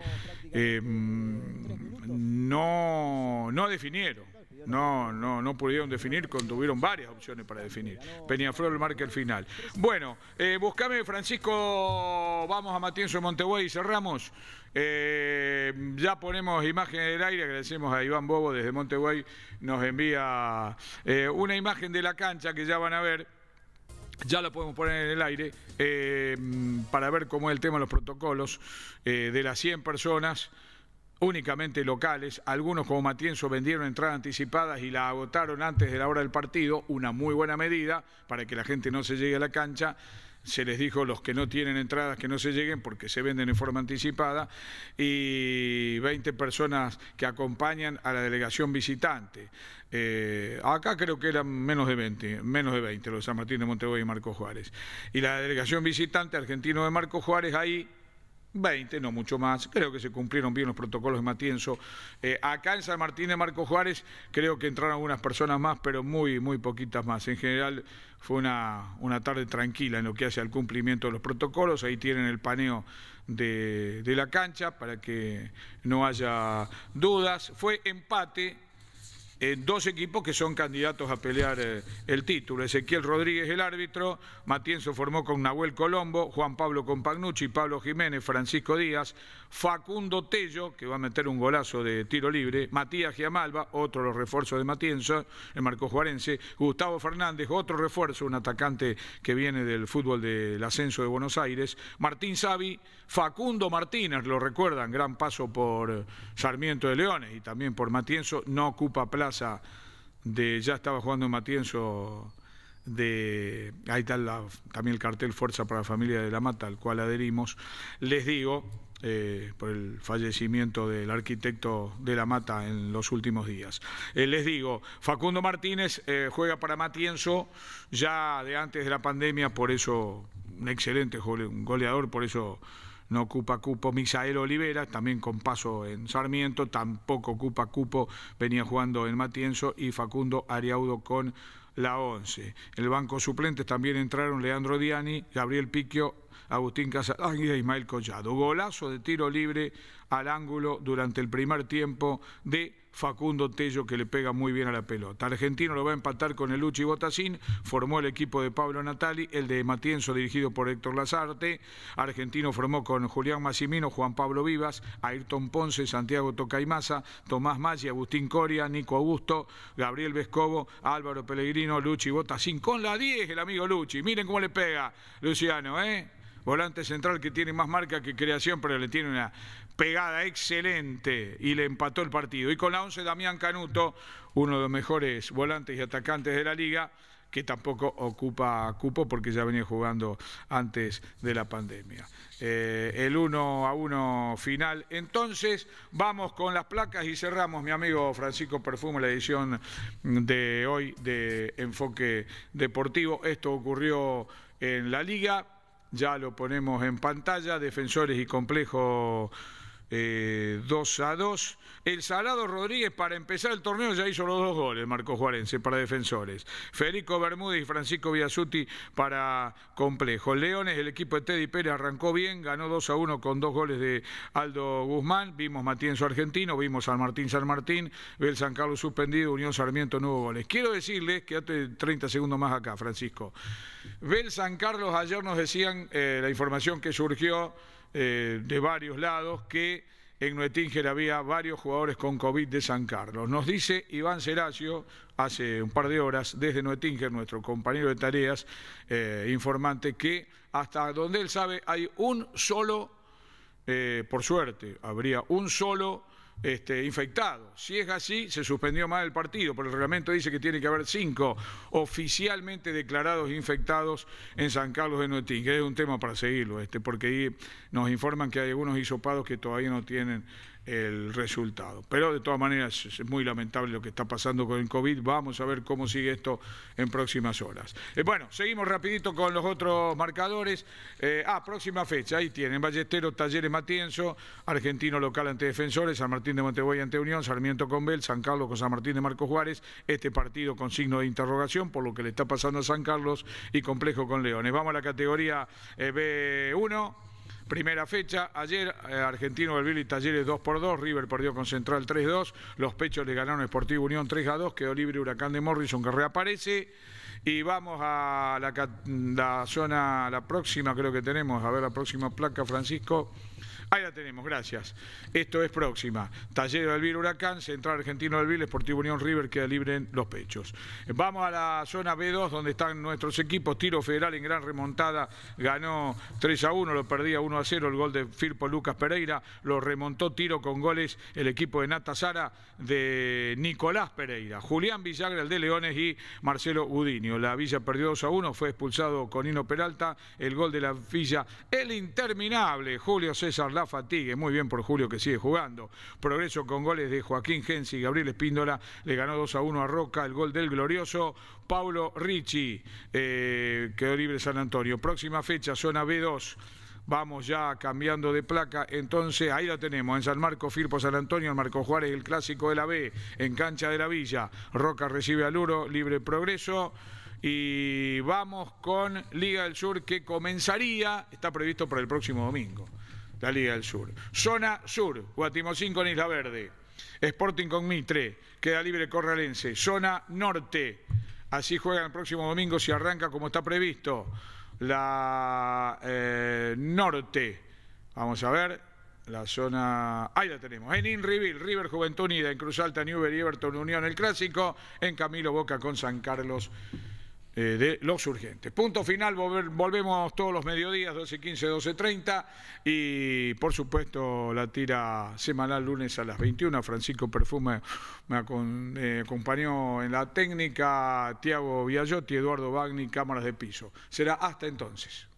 no definieron. No pudieron definir, tuvieron varias opciones para definir. Peñaflor marca el final. Bueno, buscame, Francisco, vamos a Matienzo de Montebuey y cerramos. Ya ponemos imágenes del aire, agradecemos a Iván Bobo desde Montebuey, nos envía una imagen de la cancha que ya van a ver. Ya la podemos poner en el aire para ver cómo es el tema de los protocolos de las 100 personas. Únicamente locales, algunos como Matienzo vendieron entradas anticipadas y la agotaron antes de la hora del partido, una muy buena medida para que la gente no se llegue a la cancha. Se les dijo los que no tienen entradas que no se lleguen porque se venden en forma anticipada, y 20 personas que acompañan a la delegación visitante. Acá creo que eran menos de 20 los de San Martín de Montebuey y Marcos Juárez. Y la delegación visitante argentino de Marcos Juárez, ahí 20, no mucho más. Creo que se cumplieron bien los protocolos de Matienzo. Acá en San Martín de Marcos Juárez creo que entraron algunas personas más, pero muy poquitas más. En general fue una tarde tranquila en lo que hace al cumplimiento de los protocolos. Ahí tienen el paneo de la cancha para que no haya dudas. Fue empate. Dos equipos que son candidatos a pelear el título. Ezequiel Rodríguez, el árbitro, Matienzo formó con Nahuel Colombo, Juan Pablo con Pagnucci, Pablo Jiménez, Francisco Díaz, Facundo Tello, que va a meter un golazo de tiro libre, Matías Giamalba, otro de los refuerzos de Matienzo, el marcojuarense, Gustavo Fernández, otro refuerzo, un atacante que viene del fútbol del ascenso de Buenos Aires, Martín Savi, Facundo Martínez, lo recuerdan, gran paso por Sarmiento de Leones y también por Matienzo, no ocupa plaza ya estaba jugando en Matienzo, ahí está también el cartel Fuerza para la Familia de la Mata, al cual adherimos. Les digo, por el fallecimiento del arquitecto de la Mata en los últimos días. Les digo, Facundo Martínez juega para Matienzo ya de antes de la pandemia, por eso un excelente goleador, por eso no ocupa cupo. Misael Olivera, también con paso en Sarmiento, tampoco ocupa cupo, venía jugando en Matienzo, y Facundo Ariaudo con la 11. El banco suplentes también entraron Leandro Diani, Gabriel Piquio, Agustín Casalanguida e Ismael Collado. Golazo de tiro libre al ángulo durante el primer tiempo de Facundo Tello, que le pega muy bien a la pelota. Argentino lo va a empatar con el Luchi Botacín, formó el equipo de Pablo Natali, el de Matienzo dirigido por Héctor Lazarte. Argentino formó con Julián Massimino, Juan Pablo Vivas, Ayrton Ponce, Santiago Tocaimasa, Tomás Maggi, Agustín Coria, Nico Augusto, Gabriel Vescovo, Álvaro Pellegrino, Luchi Botacín con la 10, el amigo Luchi. Miren cómo le pega Luciano, volante central que tiene más marca que creación, pero le tiene una pegada excelente y le empató el partido. Y con la 11 Damián Canuto, uno de los mejores volantes y atacantes de la liga, que tampoco ocupa cupo porque ya venía jugando antes de la pandemia. El 1-1 final. Entonces vamos con las placas y cerramos, mi amigo Francisco Perfumo, la edición de hoy de Enfoque Deportivo. Esto ocurrió en la liga. Ya lo ponemos en pantalla, Defensores y Complejo 2-2. El Salado Rodríguez, para empezar el torneo, ya hizo los 2 goles, marcojuarense, para Defensores. Federico Bermúdez y Francisco Biasuti para Complejo. Leones, el equipo de Teddy Pérez arrancó bien, ganó 2-1 con 2 goles de Aldo Guzmán. Vimos Matienzo Argentino, vimos San Martín, Bel San Carlos suspendido, Unión Sarmiento, no hubo goles. Quiero decirles, quédate 30 segundos más acá, Francisco. Bel San Carlos, ayer nos decían la información que surgió de varios lados, que en Nuetinger había varios jugadores con COVID de San Carlos. Nos dice Iván Seracio, hace un par de horas, desde Nuetinger, nuestro compañero de tareas, informante, que hasta donde él sabe hay un solo, por suerte, habría un solo infectado. Si es así, se suspendió más el partido, pero el reglamento dice que tiene que haber 5 oficialmente declarados infectados en San Carlos de Nuetinger. Es un tema para seguirlo, porque ahí nos informan que hay algunos hisopados que todavía no tienen el resultado. Pero de todas maneras es muy lamentable lo que está pasando con el COVID. Vamos a ver cómo sigue esto en próximas horas. Bueno, seguimos rapidito con los otros marcadores. Próxima fecha, ahí tienen: Ballesteros, Talleres Matienzo, Argentino local ante Defensores, San Martín de Montevideo ante Unión, Sarmiento con Bel, San Carlos con San Martín de Marcos Juárez. Este partido con signo de interrogación por lo que le está pasando a San Carlos, y Complejo con Leones. Vamos a la categoría B1. Primera fecha, ayer Argentino Belville y Talleres 2-2, River perdió con Central 3-2, Los Pechos le ganaron a Sportivo Unión 3-2, quedó libre Huracán de Morrison, que reaparece. Y vamos a la zona, la próxima creo que tenemos, a ver la próxima placa, Francisco. Ahí la tenemos, gracias. Esto es próxima. Talleres Belville Huracán, Central Argentino Belville, Sportivo Unión River, queda libre en Los Pechos. Vamos a la zona B2, donde están nuestros equipos. Tiro Federal en gran remontada, ganó 3-1, lo perdía 1-0, el gol de Firpo Lucas Pereira, lo remontó Tiro con goles el equipo de Nata Sara de Nicolás Pereira, Julián Villagra, el de Leones, y Marcelo Udinio. La Villa perdió 2-1, fue expulsado Conino Peralta, el gol de la Villa, el interminable Julio César La Fatigue, muy bien por Julio, que sigue jugando. Progreso con goles de Joaquín Gensi y Gabriel Espíndola, le ganó 2-1 a Roca, el gol del glorioso Paulo Ricci, quedó libre San Antonio. Próxima fecha, zona B2. Vamos ya cambiando de placa, entonces ahí la tenemos, en San Marcos, Firpo San Antonio, en Marcos Juárez, el clásico de la B, en cancha de la Villa, Roca recibe a Luro, libre Progreso. Y vamos con Liga del Sur, que comenzaría, está previsto para el próximo domingo. la Liga del Sur. Zona Sur, Guatimocín con Isla Verde. Sporting con Mitre, queda libre Corralense. Zona Norte, así juegan el próximo domingo si arranca como está previsto. La Norte, vamos a ver, la zona, ahí la tenemos. En Inrivil, River Juventud Unida, en Cruz Alta, Newell y Everton Unión el Clásico. En Camilo Boca con San Carlos de Los Urgentes. Punto final, volvemos todos los mediodías, 12:15, 12:30 y por supuesto la tira semanal lunes a las 21. Francisco Perfume me acompañó en la técnica, Tiago Viallotti, Eduardo Bagni, cámaras de piso. Será hasta entonces.